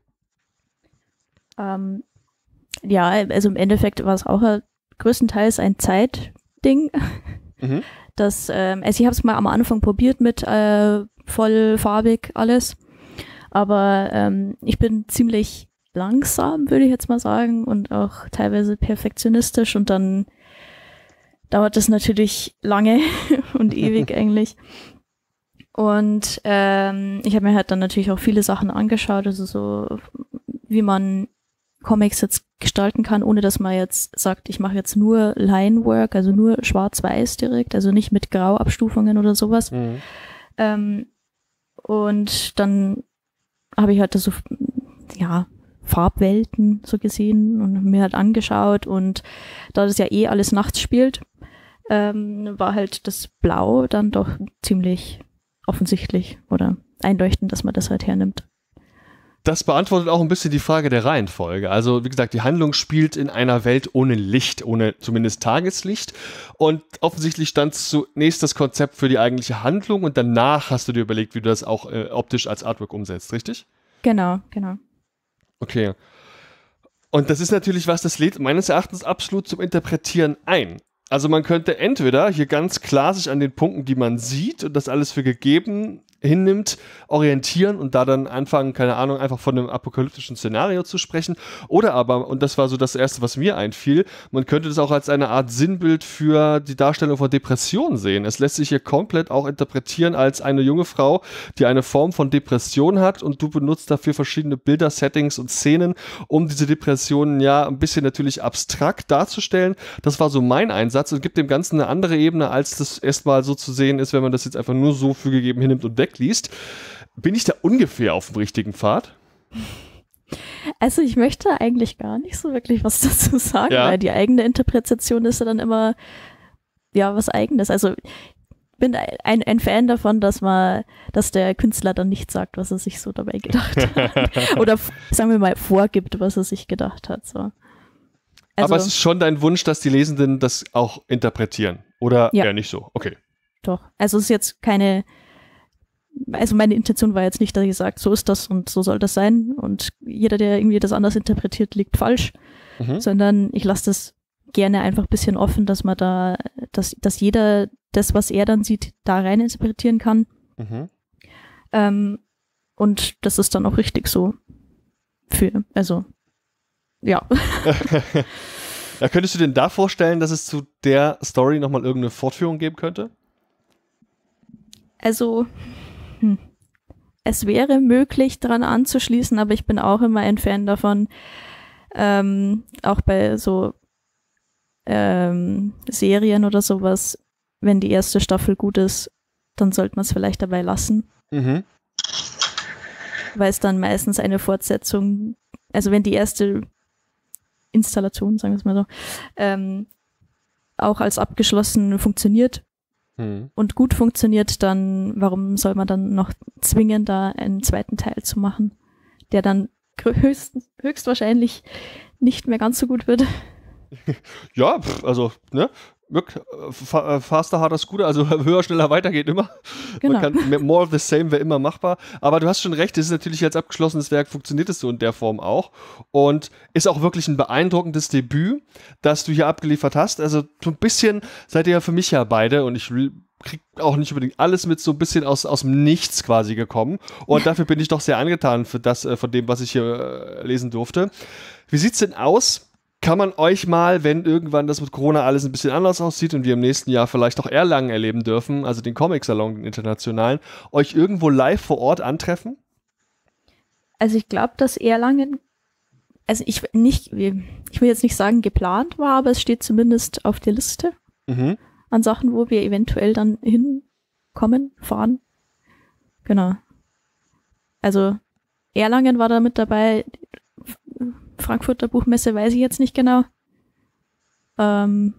Ja, also im Endeffekt war es auch größtenteils ein Zeitding. Also ich habe es mal am Anfang probiert mit voll farbig alles, aber ich bin ziemlich langsam, würde ich jetzt mal sagen, und auch teilweise perfektionistisch und dann dauert es natürlich lange und ewig eigentlich. Und ich habe mir halt dann natürlich auch viele Sachen angeschaut, also so wie man Comics jetzt gestalten kann, ohne dass man jetzt sagt, ich mache jetzt nur Linework, also nur schwarz-weiß direkt, also nicht mit Grauabstufungen oder sowas. Und dann habe ich halt so, ja, Farbwelten so gesehen und mir halt angeschaut und da das ja eh alles nachts spielt, war halt das Blau dann doch ziemlich offensichtlich oder einleuchtend, dass man das halt hernimmt. Das beantwortet auch ein bisschen die Frage der Reihenfolge. Also wie gesagt, die Handlung spielt in einer Welt ohne Licht, ohne zumindest Tageslicht. Und offensichtlich stand zunächst das Konzept für die eigentliche Handlung und danach hast du dir überlegt, wie du das auch optisch als Artwork umsetzt, richtig? Genau. Okay. Und das ist natürlich was, das lädt meines Erachtens absolut zum Interpretieren ein. Also man könnte entweder hier ganz klar sich an den Punkten, die man sieht und das alles für gegeben hinnimmt, orientieren und da dann anfangen, keine Ahnung, einfach von einem apokalyptischen Szenario zu sprechen. Oder aber, und das war so das Erste, was mir einfiel, man könnte das auch als eine Art Sinnbild für die Darstellung von Depressionen sehen. Es lässt sich hier komplett auch interpretieren als eine junge Frau, die eine Form von Depression hat und du benutzt dafür verschiedene Bilder, Settings und Szenen, um diese Depressionen ja ein bisschen natürlich abstrakt darzustellen. Das war so mein Einsatz und gibt dem Ganzen eine andere Ebene, als das erstmal so zu sehen ist, wenn man das jetzt einfach nur so für gegeben hinnimmt und wegliest. Bin ich da ungefähr auf dem richtigen Pfad? Also ich möchte eigentlich gar nicht so wirklich was dazu sagen, weil die eigene Interpretation ist ja dann immer was Eigenes. Also ich bin ein Fan davon, dass der Künstler dann nicht sagt, was er sich so dabei gedacht hat. Oder sagen wir mal vorgibt, was er sich gedacht hat. So. Also, aber es ist schon dein Wunsch, dass die Lesenden das auch interpretieren? Oder eher nicht so? Okay. Doch. Also es ist jetzt also meine Intention war jetzt nicht, dass ich sage, so ist das und so soll das sein und jeder, der irgendwie das anders interpretiert, liegt falsch, sondern ich lasse das gerne einfach ein bisschen offen, dass man dass jeder das, was er dann sieht, da rein interpretieren kann. Und das ist dann auch richtig so ja. Ja, könntest du dir da vorstellen, dass es zu der Story nochmal irgendeine Fortführung geben könnte? Also, es wäre möglich, daran anzuschließen, aber ich bin auch immer ein Fan davon, auch bei so Serien oder sowas, wenn die erste Staffel gut ist, dann sollte man es vielleicht dabei lassen. Weil es dann meistens eine Fortsetzung, also wenn die erste Installation, sagen wir es mal so, auch als abgeschlossen funktioniert, und gut funktioniert, dann warum soll man dann noch zwingen, da einen zweiten Teil zu machen, der dann höchstwahrscheinlich nicht mehr ganz so gut wird. Ja, also, ne? Faster, harder, Scooter, also höher, schneller, weiter geht immer. Genau. Man kann, more of the same wäre immer machbar. Aber du hast schon recht, es ist natürlich als abgeschlossenes Werk, funktioniert es so in der Form auch. Und ist auch wirklich ein beeindruckendes Debüt, das du hier abgeliefert hast. Also so ein bisschen seid ihr ja für mich ja beide und ich krieg auch nicht unbedingt alles mit, so ein bisschen aus dem Nichts quasi gekommen. Und dafür bin ich doch sehr angetan für das, von dem, was ich hier lesen durfte. Wie sieht's denn aus? Kann man euch mal, wenn irgendwann das mit Corona alles ein bisschen anders aussieht und wir im nächsten Jahr vielleicht auch Erlangen erleben dürfen, also den Comic-Salon, den internationalen, euch irgendwo live vor Ort antreffen? Also ich glaube, dass Erlangen, also ich will jetzt nicht sagen geplant war, aber es steht zumindest auf der Liste an Sachen, wo wir eventuell dann hinkommen, fahren. Genau. Also Erlangen war da mit dabei, Frankfurter Buchmesse weiß ich jetzt nicht genau. Und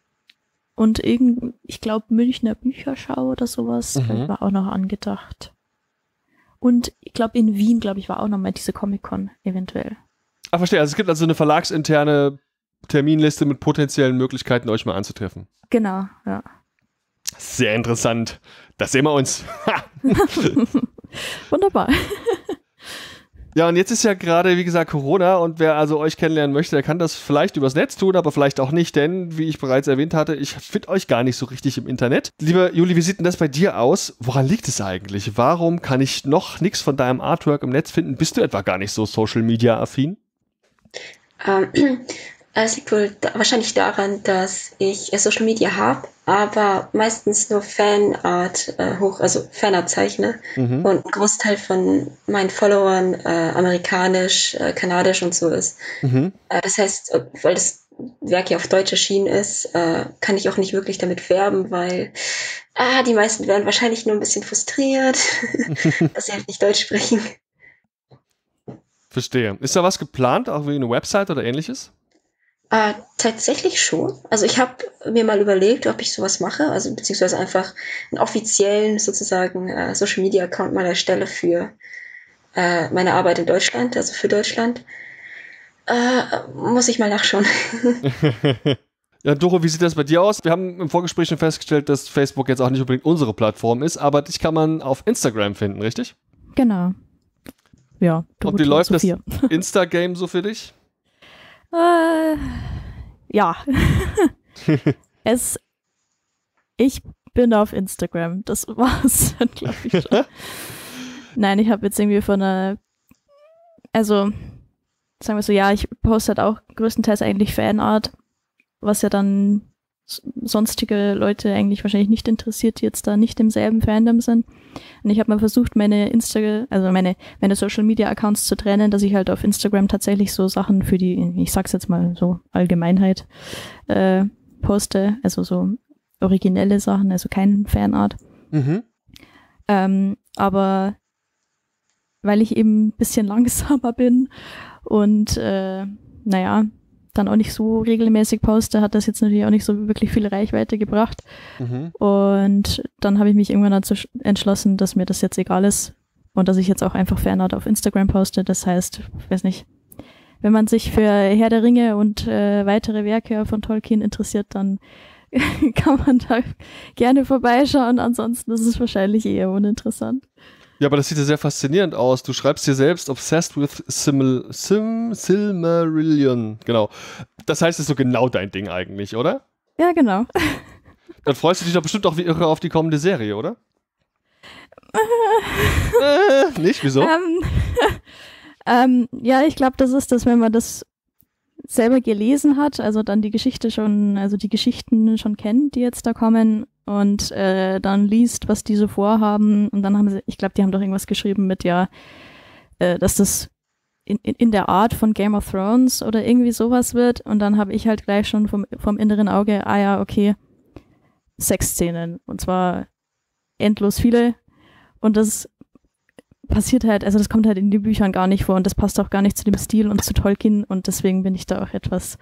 ich glaube Münchner Bücherschau oder sowas war auch noch angedacht. Und ich glaube in Wien, war auch noch mal diese Comic-Con eventuell. Ah, verstehe. Also es gibt also eine verlagsinterne Terminliste mit potenziellen Möglichkeiten, euch mal anzutreffen. Genau, ja. Sehr interessant. Das sehen wir uns. Wunderbar. Ja, und jetzt ist ja gerade, wie gesagt, Corona und wer also euch kennenlernen möchte, der kann das vielleicht übers Netz tun, aber vielleicht auch nicht, denn, wie ich bereits erwähnt hatte, ich finde euch gar nicht so richtig im Internet. Liebe Juli, wie sieht denn das bei dir aus? Woran liegt es eigentlich? Warum kann ich noch nichts von deinem Artwork im Netz finden? Bist du etwa gar nicht so Social-Media-affin? Es liegt wohl wahrscheinlich daran, dass ich Social Media habe, aber meistens nur Fanart also Fanart zeichne und ein Großteil von meinen Followern amerikanisch, kanadisch und so ist. Das heißt, weil das Werk ja auf Deutsch erschienen ist, kann ich auch nicht wirklich damit werben, weil die meisten werden wahrscheinlich nur ein bisschen frustriert, dass sie halt nicht Deutsch sprechen. Verstehe. Ist da was geplant, auch wie eine Website oder ähnliches? Tatsächlich schon. Also ich habe mir mal überlegt, ob ich sowas mache, also beziehungsweise einfach einen offiziellen sozusagen Social Media Account mal erstelle für meine Arbeit in Deutschland, also für Deutschland. Muss ich mal nachschauen. Ja, Doro, wie sieht das bei dir aus? Wir haben im Vorgespräch schon festgestellt, dass Facebook jetzt auch nicht unbedingt unsere Plattform ist, aber dich kann man auf Instagram finden, richtig? Genau. Ja. Und wie läuft das Insta-Game so für dich? Ja. Ich bin auf Instagram. Das war's dann, glaube ich schon. Nein, ich habe jetzt irgendwie also sagen wir so, ja, ich poste halt auch größtenteils eigentlich Fanart, was ja dann sonstige Leute eigentlich wahrscheinlich nicht interessiert, die jetzt da nicht im selben Fandom sind. Und ich habe mal versucht, meine Social Media Accounts zu trennen, dass ich halt auf Instagram tatsächlich so Sachen für die, ich sag's jetzt mal so, Allgemeinheit poste, also so originelle Sachen, also kein Fanart. Mhm. Aber weil ich eben ein bisschen langsamer bin und dann auch nicht so regelmäßig poste, hat das jetzt natürlich auch nicht so wirklich viel Reichweite gebracht. Mhm. Und dann habe ich mich irgendwann dazu entschlossen, dass mir das jetzt egal ist und dass ich jetzt auch einfach Fanart auf Instagram poste. Das heißt, ich weiß nicht, wenn man sich für Herr der Ringe und weitere Werke von Tolkien interessiert, dann kann man da gerne vorbeischauen. Ansonsten ist es wahrscheinlich eher uninteressant. Ja, aber das sieht ja sehr faszinierend aus. Du schreibst dir selbst Obsessed with Silmarillion. Genau. Das heißt, es ist so genau dein Ding eigentlich, oder? Ja, genau. Dann freust du dich doch bestimmt auch wie irre auf die kommende Serie, oder? Nicht? Wieso? Ja, ich glaube, das ist das, wenn man das selber gelesen hat, also dann die Geschichten schon kennt, die jetzt da kommen und dann liest, was die so vorhaben und dann ich glaube, die haben doch irgendwas geschrieben mit, dass das in der Art von Game of Thrones oder irgendwie sowas wird und dann habe ich halt gleich schon vom inneren Auge, okay, Sexszenen und zwar endlos viele und das passiert halt, also das kommt halt in den Büchern gar nicht vor und das passt auch gar nicht zu dem Stil und zu Tolkien und deswegen bin ich da auch etwas,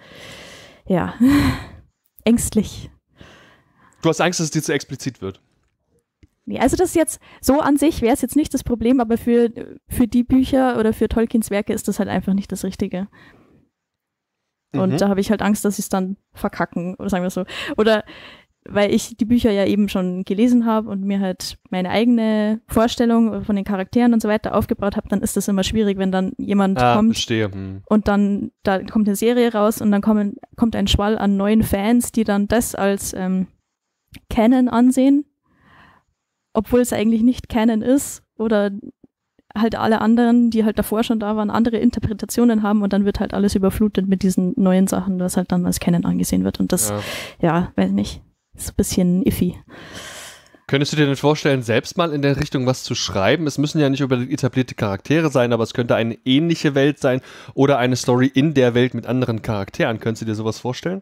ängstlich. Du hast Angst, dass es dir zu explizit wird? Nee, also das jetzt, so an sich wäre es jetzt nicht das Problem, aber für die Bücher oder für Tolkiens Werke ist das halt einfach nicht das Richtige. Und da habe ich halt Angst, dass sie es dann verkacken, oder sagen wir so. Oder weil ich die Bücher ja eben schon gelesen habe und mir halt meine eigene Vorstellung von den Charakteren und so weiter aufgebaut habe, dann ist das immer schwierig, wenn dann jemand kommt und dann da kommt eine Serie raus und dann kommt ein Schwall an neuen Fans, die dann das als Canon ansehen, obwohl es eigentlich nicht Canon ist oder halt alle anderen, die halt davor schon da waren, andere Interpretationen haben und dann wird halt alles überflutet mit diesen neuen Sachen, was halt dann als Canon angesehen wird und das, weiß nicht, ist ein bisschen iffy. Könntest du dir denn vorstellen, selbst mal in der Richtung was zu schreiben? Es müssen ja nicht über etablierte Charaktere sein, aber es könnte eine ähnliche Welt sein oder eine Story in der Welt mit anderen Charakteren. Könntest du dir sowas vorstellen?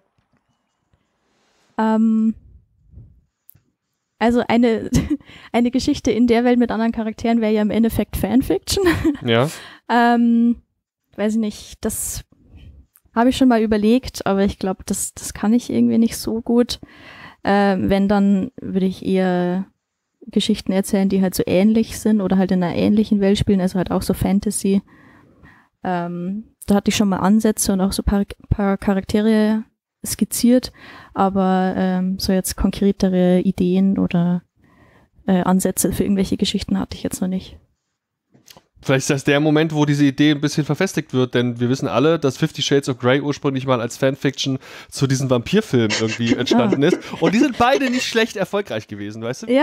Also eine Geschichte in der Welt mit anderen Charakteren wäre ja im Endeffekt Fanfiction. Ja. Weiß ich nicht, das habe ich schon mal überlegt, aber ich glaube, das kann ich irgendwie nicht so gut. Wenn, dann würde ich eher Geschichten erzählen, die halt so ähnlich sind oder halt in einer ähnlichen Welt spielen, also halt auch so Fantasy. Da hatte ich schon mal Ansätze und auch so paar Charaktere skizziert, aber so jetzt konkretere Ideen oder Ansätze für irgendwelche Geschichten hatte ich jetzt noch nicht. Vielleicht ist das der Moment, wo diese Idee ein bisschen verfestigt wird, denn wir wissen alle, dass 50 Shades of Grey ursprünglich mal als Fanfiction zu diesen Vampirfilmen irgendwie entstanden ist. Und die sind beide nicht schlecht erfolgreich gewesen, weißt du? Ja.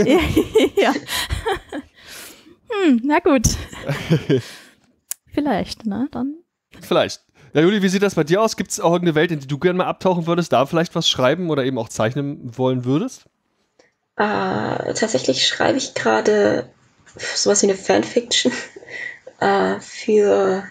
Na gut. Vielleicht, ne? Dann. Vielleicht. Ja, Juli, wie sieht das bei dir aus? Gibt es auch irgendeine Welt, in die du gerne mal abtauchen würdest, da vielleicht was schreiben oder eben auch zeichnen wollen würdest? Tatsächlich schreibe ich gerade sowas wie eine Fanfiction für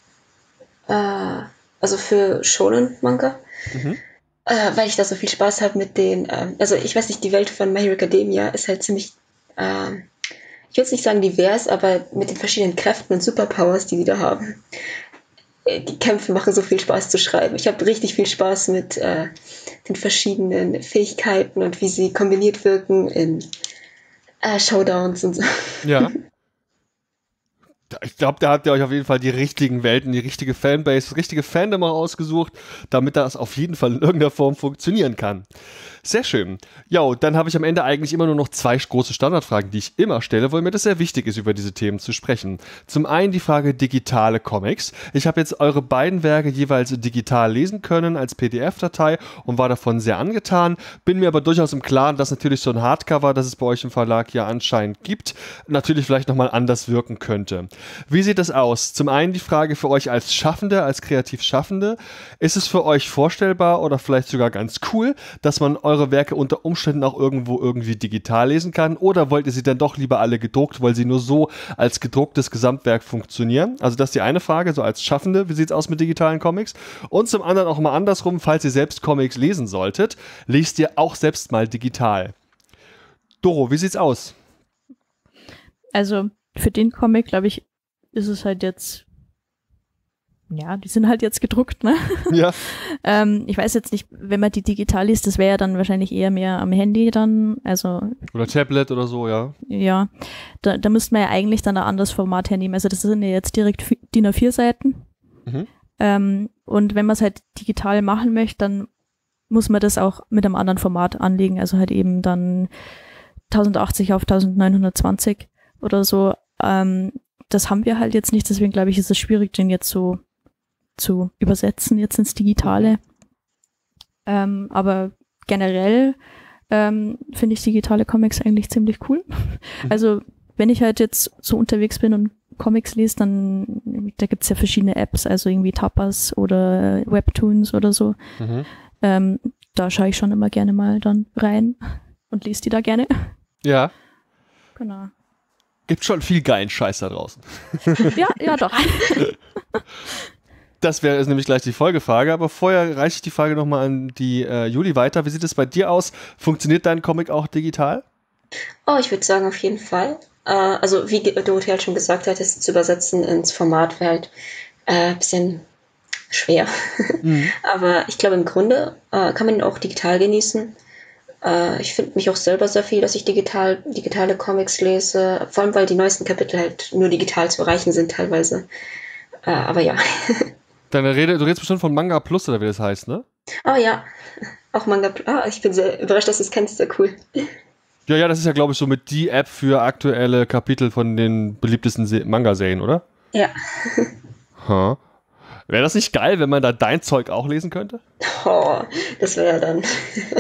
Shonen-Manga, weil ich da so viel Spaß habe mit den, also ich weiß nicht, die Welt von My Hero Academia ist halt ziemlich, ich will jetzt nicht sagen divers, aber mit den verschiedenen Kräften und Superpowers, die da haben. Die Kämpfe machen so viel Spaß zu schreiben. Ich habe richtig viel Spaß mit den verschiedenen Fähigkeiten und wie sie kombiniert wirken in Showdowns und so. Ja. Ich glaube, da habt ihr euch auf jeden Fall die richtigen Welten, die richtige Fanbase, das richtige Fandom auch ausgesucht, damit das auf jeden Fall in irgendeiner Form funktionieren kann. Sehr schön. Ja, dann habe ich am Ende eigentlich immer nur noch 2 große Standardfragen, die ich immer stelle, weil mir das sehr wichtig ist, über diese Themen zu sprechen. Zum einen die Frage digitale Comics. Ich habe jetzt eure beiden Werke jeweils digital lesen können als PDF-Datei und war davon sehr angetan. Bin mir aber durchaus im Klaren, dass natürlich so ein Hardcover, das es bei euch im Verlag ja anscheinend gibt, natürlich vielleicht nochmal anders wirken könnte. Wie sieht das aus? Zum einen die Frage für euch als Schaffende, als kreativ Schaffende. Ist es für euch vorstellbar oder vielleicht sogar ganz cool, dass man eure Werke unter Umständen auch irgendwo irgendwie digital lesen kann? Oder wollt ihr sie dann doch lieber alle gedruckt, weil sie nur so als gedrucktes Gesamtwerk funktionieren? Also das ist die eine Frage, so als Schaffende, wie sieht es aus mit digitalen Comics? Und zum anderen auch mal andersrum, falls ihr selbst Comics lesen solltet, lest ihr auch selbst mal digital. Doro, wie sieht's aus? Also für den Comic, glaube ich, ist es halt jetzt, ja, die sind halt jetzt gedruckt, ne? Ja. Ich weiß jetzt nicht, wenn man die digital liest, das wäre ja dann wahrscheinlich eher mehr am Handy dann, also. Oder Tablet oder so, ja. Ja, da müsste man ja eigentlich dann ein anderes Format hernehmen. Also das sind ja jetzt direkt DIN A4 Seiten. Mhm. Und wenn man es halt digital machen möchte, dann muss man das auch mit einem anderen Format anlegen, also halt eben dann 1080 auf 1920 oder so. Das haben wir halt jetzt nicht, deswegen glaube ich, ist es schwierig, den jetzt so zu übersetzen, jetzt ins Digitale. Aber generell finde ich digitale Comics eigentlich ziemlich cool. Also wenn ich halt jetzt so unterwegs bin und Comics lese, dann da gibt es ja verschiedene Apps, also irgendwie Tapas oder Webtoons oder so. Mhm. Da schaue ich schon immer gerne mal dann rein und lese die da gerne. Ja. Genau. Gibt schon viel geilen Scheiß da draußen. Ja, doch. Das wäre nämlich gleich die Folgefrage, aber vorher reiche ich die Frage nochmal an die Juli weiter. Wie sieht es bei dir aus? Funktioniert dein Comic auch digital? Oh, ich würde sagen, auf jeden Fall. Also, wie Dorothee halt schon gesagt hat, das zu übersetzen ins Format wäre halt ein bisschen schwer. Mhm. Aber ich glaube, im Grunde kann man ihn auch digital genießen. Ich finde mich auch selber sehr viel, dass ich digitale Comics lese, vor allem weil die neuesten Kapitel halt nur digital zu erreichen sind teilweise. Aber ja. Du redest bestimmt von Manga Plus oder wie das heißt, ne? Oh ja, auch Manga Plus. Ich bin sehr überrascht, dass du es kennst, sehr cool. Ja, das ist ja, glaube ich, so mit die App für aktuelle Kapitel von den beliebtesten Manga-Serien, oder? Ja. Huh. Wäre das nicht geil, wenn man da dein Zeug auch lesen könnte? Oh, das wäre ja dann...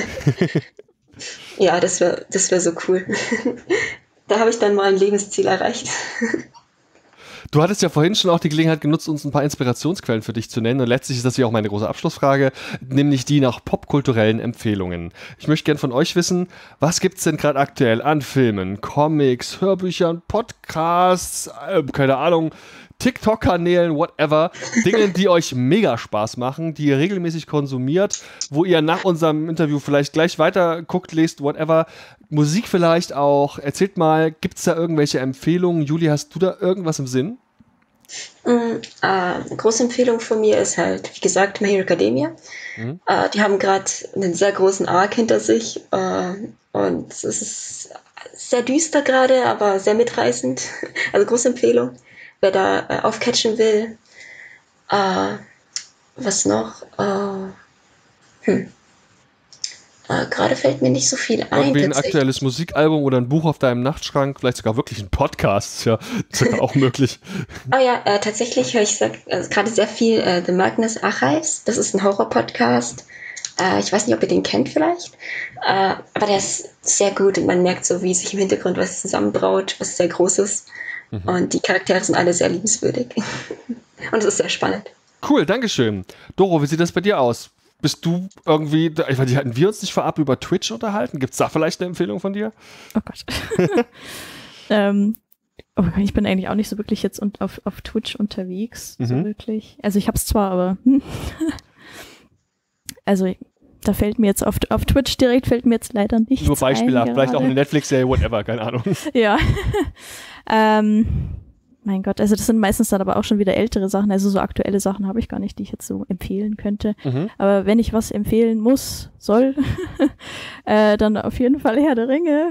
Ja, das wär so cool. Da habe ich dann mal ein Lebensziel erreicht. Du hattest ja vorhin schon auch die Gelegenheit genutzt, uns ein paar Inspirationsquellen für dich zu nennen. Und letztlich ist das hier auch meine große Abschlussfrage, nämlich die nach popkulturellen Empfehlungen. Ich möchte gerne von euch wissen, was gibt es denn gerade aktuell an Filmen, Comics, Hörbüchern, Podcasts, keine Ahnung, TikTok-Kanälen, whatever, Dinge, die euch mega Spaß machen, die ihr regelmäßig konsumiert, wo ihr nach unserem Interview vielleicht gleich weiter guckt, lest, whatever, Musik vielleicht auch. Erzählt mal, gibt es da irgendwelche Empfehlungen? Juli, hast du da irgendwas im Sinn? Eine große Empfehlung von mir ist halt, wie gesagt, My Hero Academia. Mhm. Die haben gerade einen sehr großen Arc hinter sich und es ist sehr düster gerade, aber sehr mitreißend. Also große Empfehlung. Wer da aufcatchen will. Was noch? Gerade fällt mir nicht so viel ein. Irgendwie ein aktuelles Musikalbum oder ein Buch auf deinem Nachtschrank, vielleicht sogar wirklich ein Podcast, ist ja sogar auch möglich. Oh ja, tatsächlich höre ich gerade sehr viel The Magnus Archives. Das ist ein Horror-Podcast. Ich weiß nicht, ob ihr den kennt vielleicht. Aber der ist sehr gut und man merkt so, wie sich im Hintergrund was zusammenbraut, was sehr groß ist. Mhm. Und die Charaktere sind alle sehr liebenswürdig. Und es ist sehr spannend. Cool, dankeschön. Doro, wie sieht das bei dir aus? Bist du irgendwie, ich weiß nicht, hatten wir uns nicht vorab über Twitch unterhalten? Gibt es da vielleicht eine Empfehlung von dir? Oh Gott. Ich bin eigentlich auch nicht so wirklich jetzt auf Twitch unterwegs, so wirklich. Also ich hab's zwar, aber also da fällt mir jetzt auf Twitch direkt fällt mir jetzt leider nichts ein. Nur beispielhaft, vielleicht auch eine Netflix-Serie, whatever, keine Ahnung. Ja. Mein Gott, also das sind meistens dann aber auch schon wieder ältere Sachen, also so aktuelle Sachen habe ich gar nicht, die ich jetzt so empfehlen könnte. Mhm. Aber wenn ich was empfehlen soll, dann auf jeden Fall Herr der Ringe.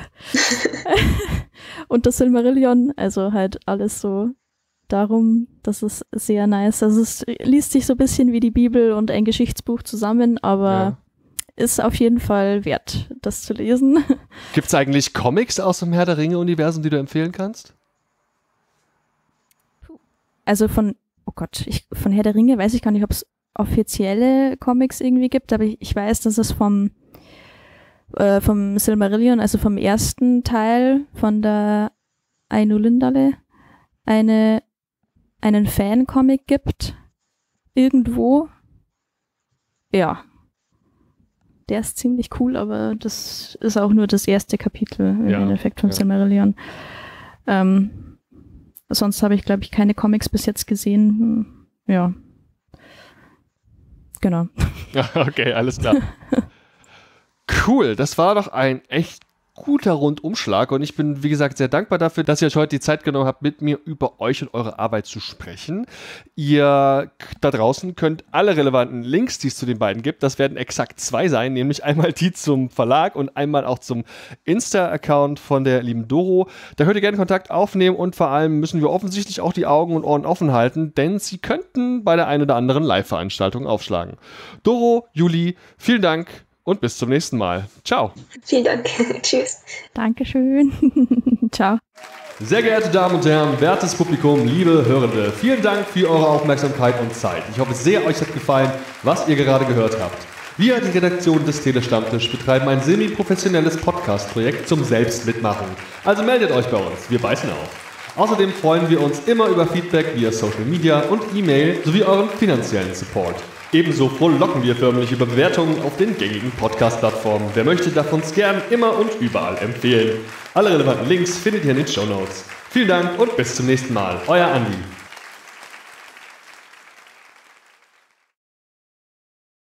Und das Silmarillion, also halt alles so darum, das ist sehr nice. Also es liest sich so ein bisschen wie die Bibel und ein Geschichtsbuch zusammen, aber ist auf jeden Fall wert, das zu lesen. Gibt es eigentlich Comics aus dem Herr der Ringe-Universum, die du empfehlen kannst? Also von Herr der Ringe weiß ich gar nicht, ob es offizielle Comics irgendwie gibt, aber ich weiß, dass es vom Silmarillion, also vom ersten Teil von der Ainulindale, einen Fan-Comic gibt. Irgendwo. Ja. Der ist ziemlich cool, aber das ist auch nur das erste Kapitel im Endeffekt vom Silmarillion. Sonst habe ich, glaube ich, keine Comics bis jetzt gesehen. Ja. Genau. Okay, alles klar. Cool, das war doch ein echt guter Rundumschlag und ich bin, wie gesagt, sehr dankbar dafür, dass ihr euch heute die Zeit genommen habt, mit mir über euch und eure Arbeit zu sprechen. Ihr da draußen könnt alle relevanten Links, die es zu den beiden gibt, das werden exakt 2 sein, nämlich einmal die zum Verlag und einmal auch zum Insta-Account von der lieben Doro. Da könnt ihr gerne Kontakt aufnehmen und vor allem müssen wir offensichtlich auch die Augen und Ohren offen halten, denn sie könnten bei der einen oder anderen Live-Veranstaltung aufschlagen. Doro, Juli, vielen Dank. Und bis zum nächsten Mal. Ciao. Vielen Dank. Tschüss. Dankeschön. Ciao. Sehr geehrte Damen und Herren, wertes Publikum, liebe Hörende, vielen Dank für eure Aufmerksamkeit und Zeit. Ich hoffe sehr, euch hat gefallen, was ihr gerade gehört habt. Wir, die Redaktion des Telestammtisch, betreiben ein semi-professionelles Podcast-Projekt zum Selbstmitmachen. Also meldet euch bei uns, wir beißen auf. Außerdem freuen wir uns immer über Feedback via Social Media und E-Mail sowie euren finanziellen Support. Ebenso frohlocken wir förmlich über Bewertungen auf den gängigen Podcast-Plattformen. Wer möchte, darf uns gern immer und überall empfehlen. Alle relevanten Links findet ihr in den Shownotes. Vielen Dank und bis zum nächsten Mal. Euer Andi.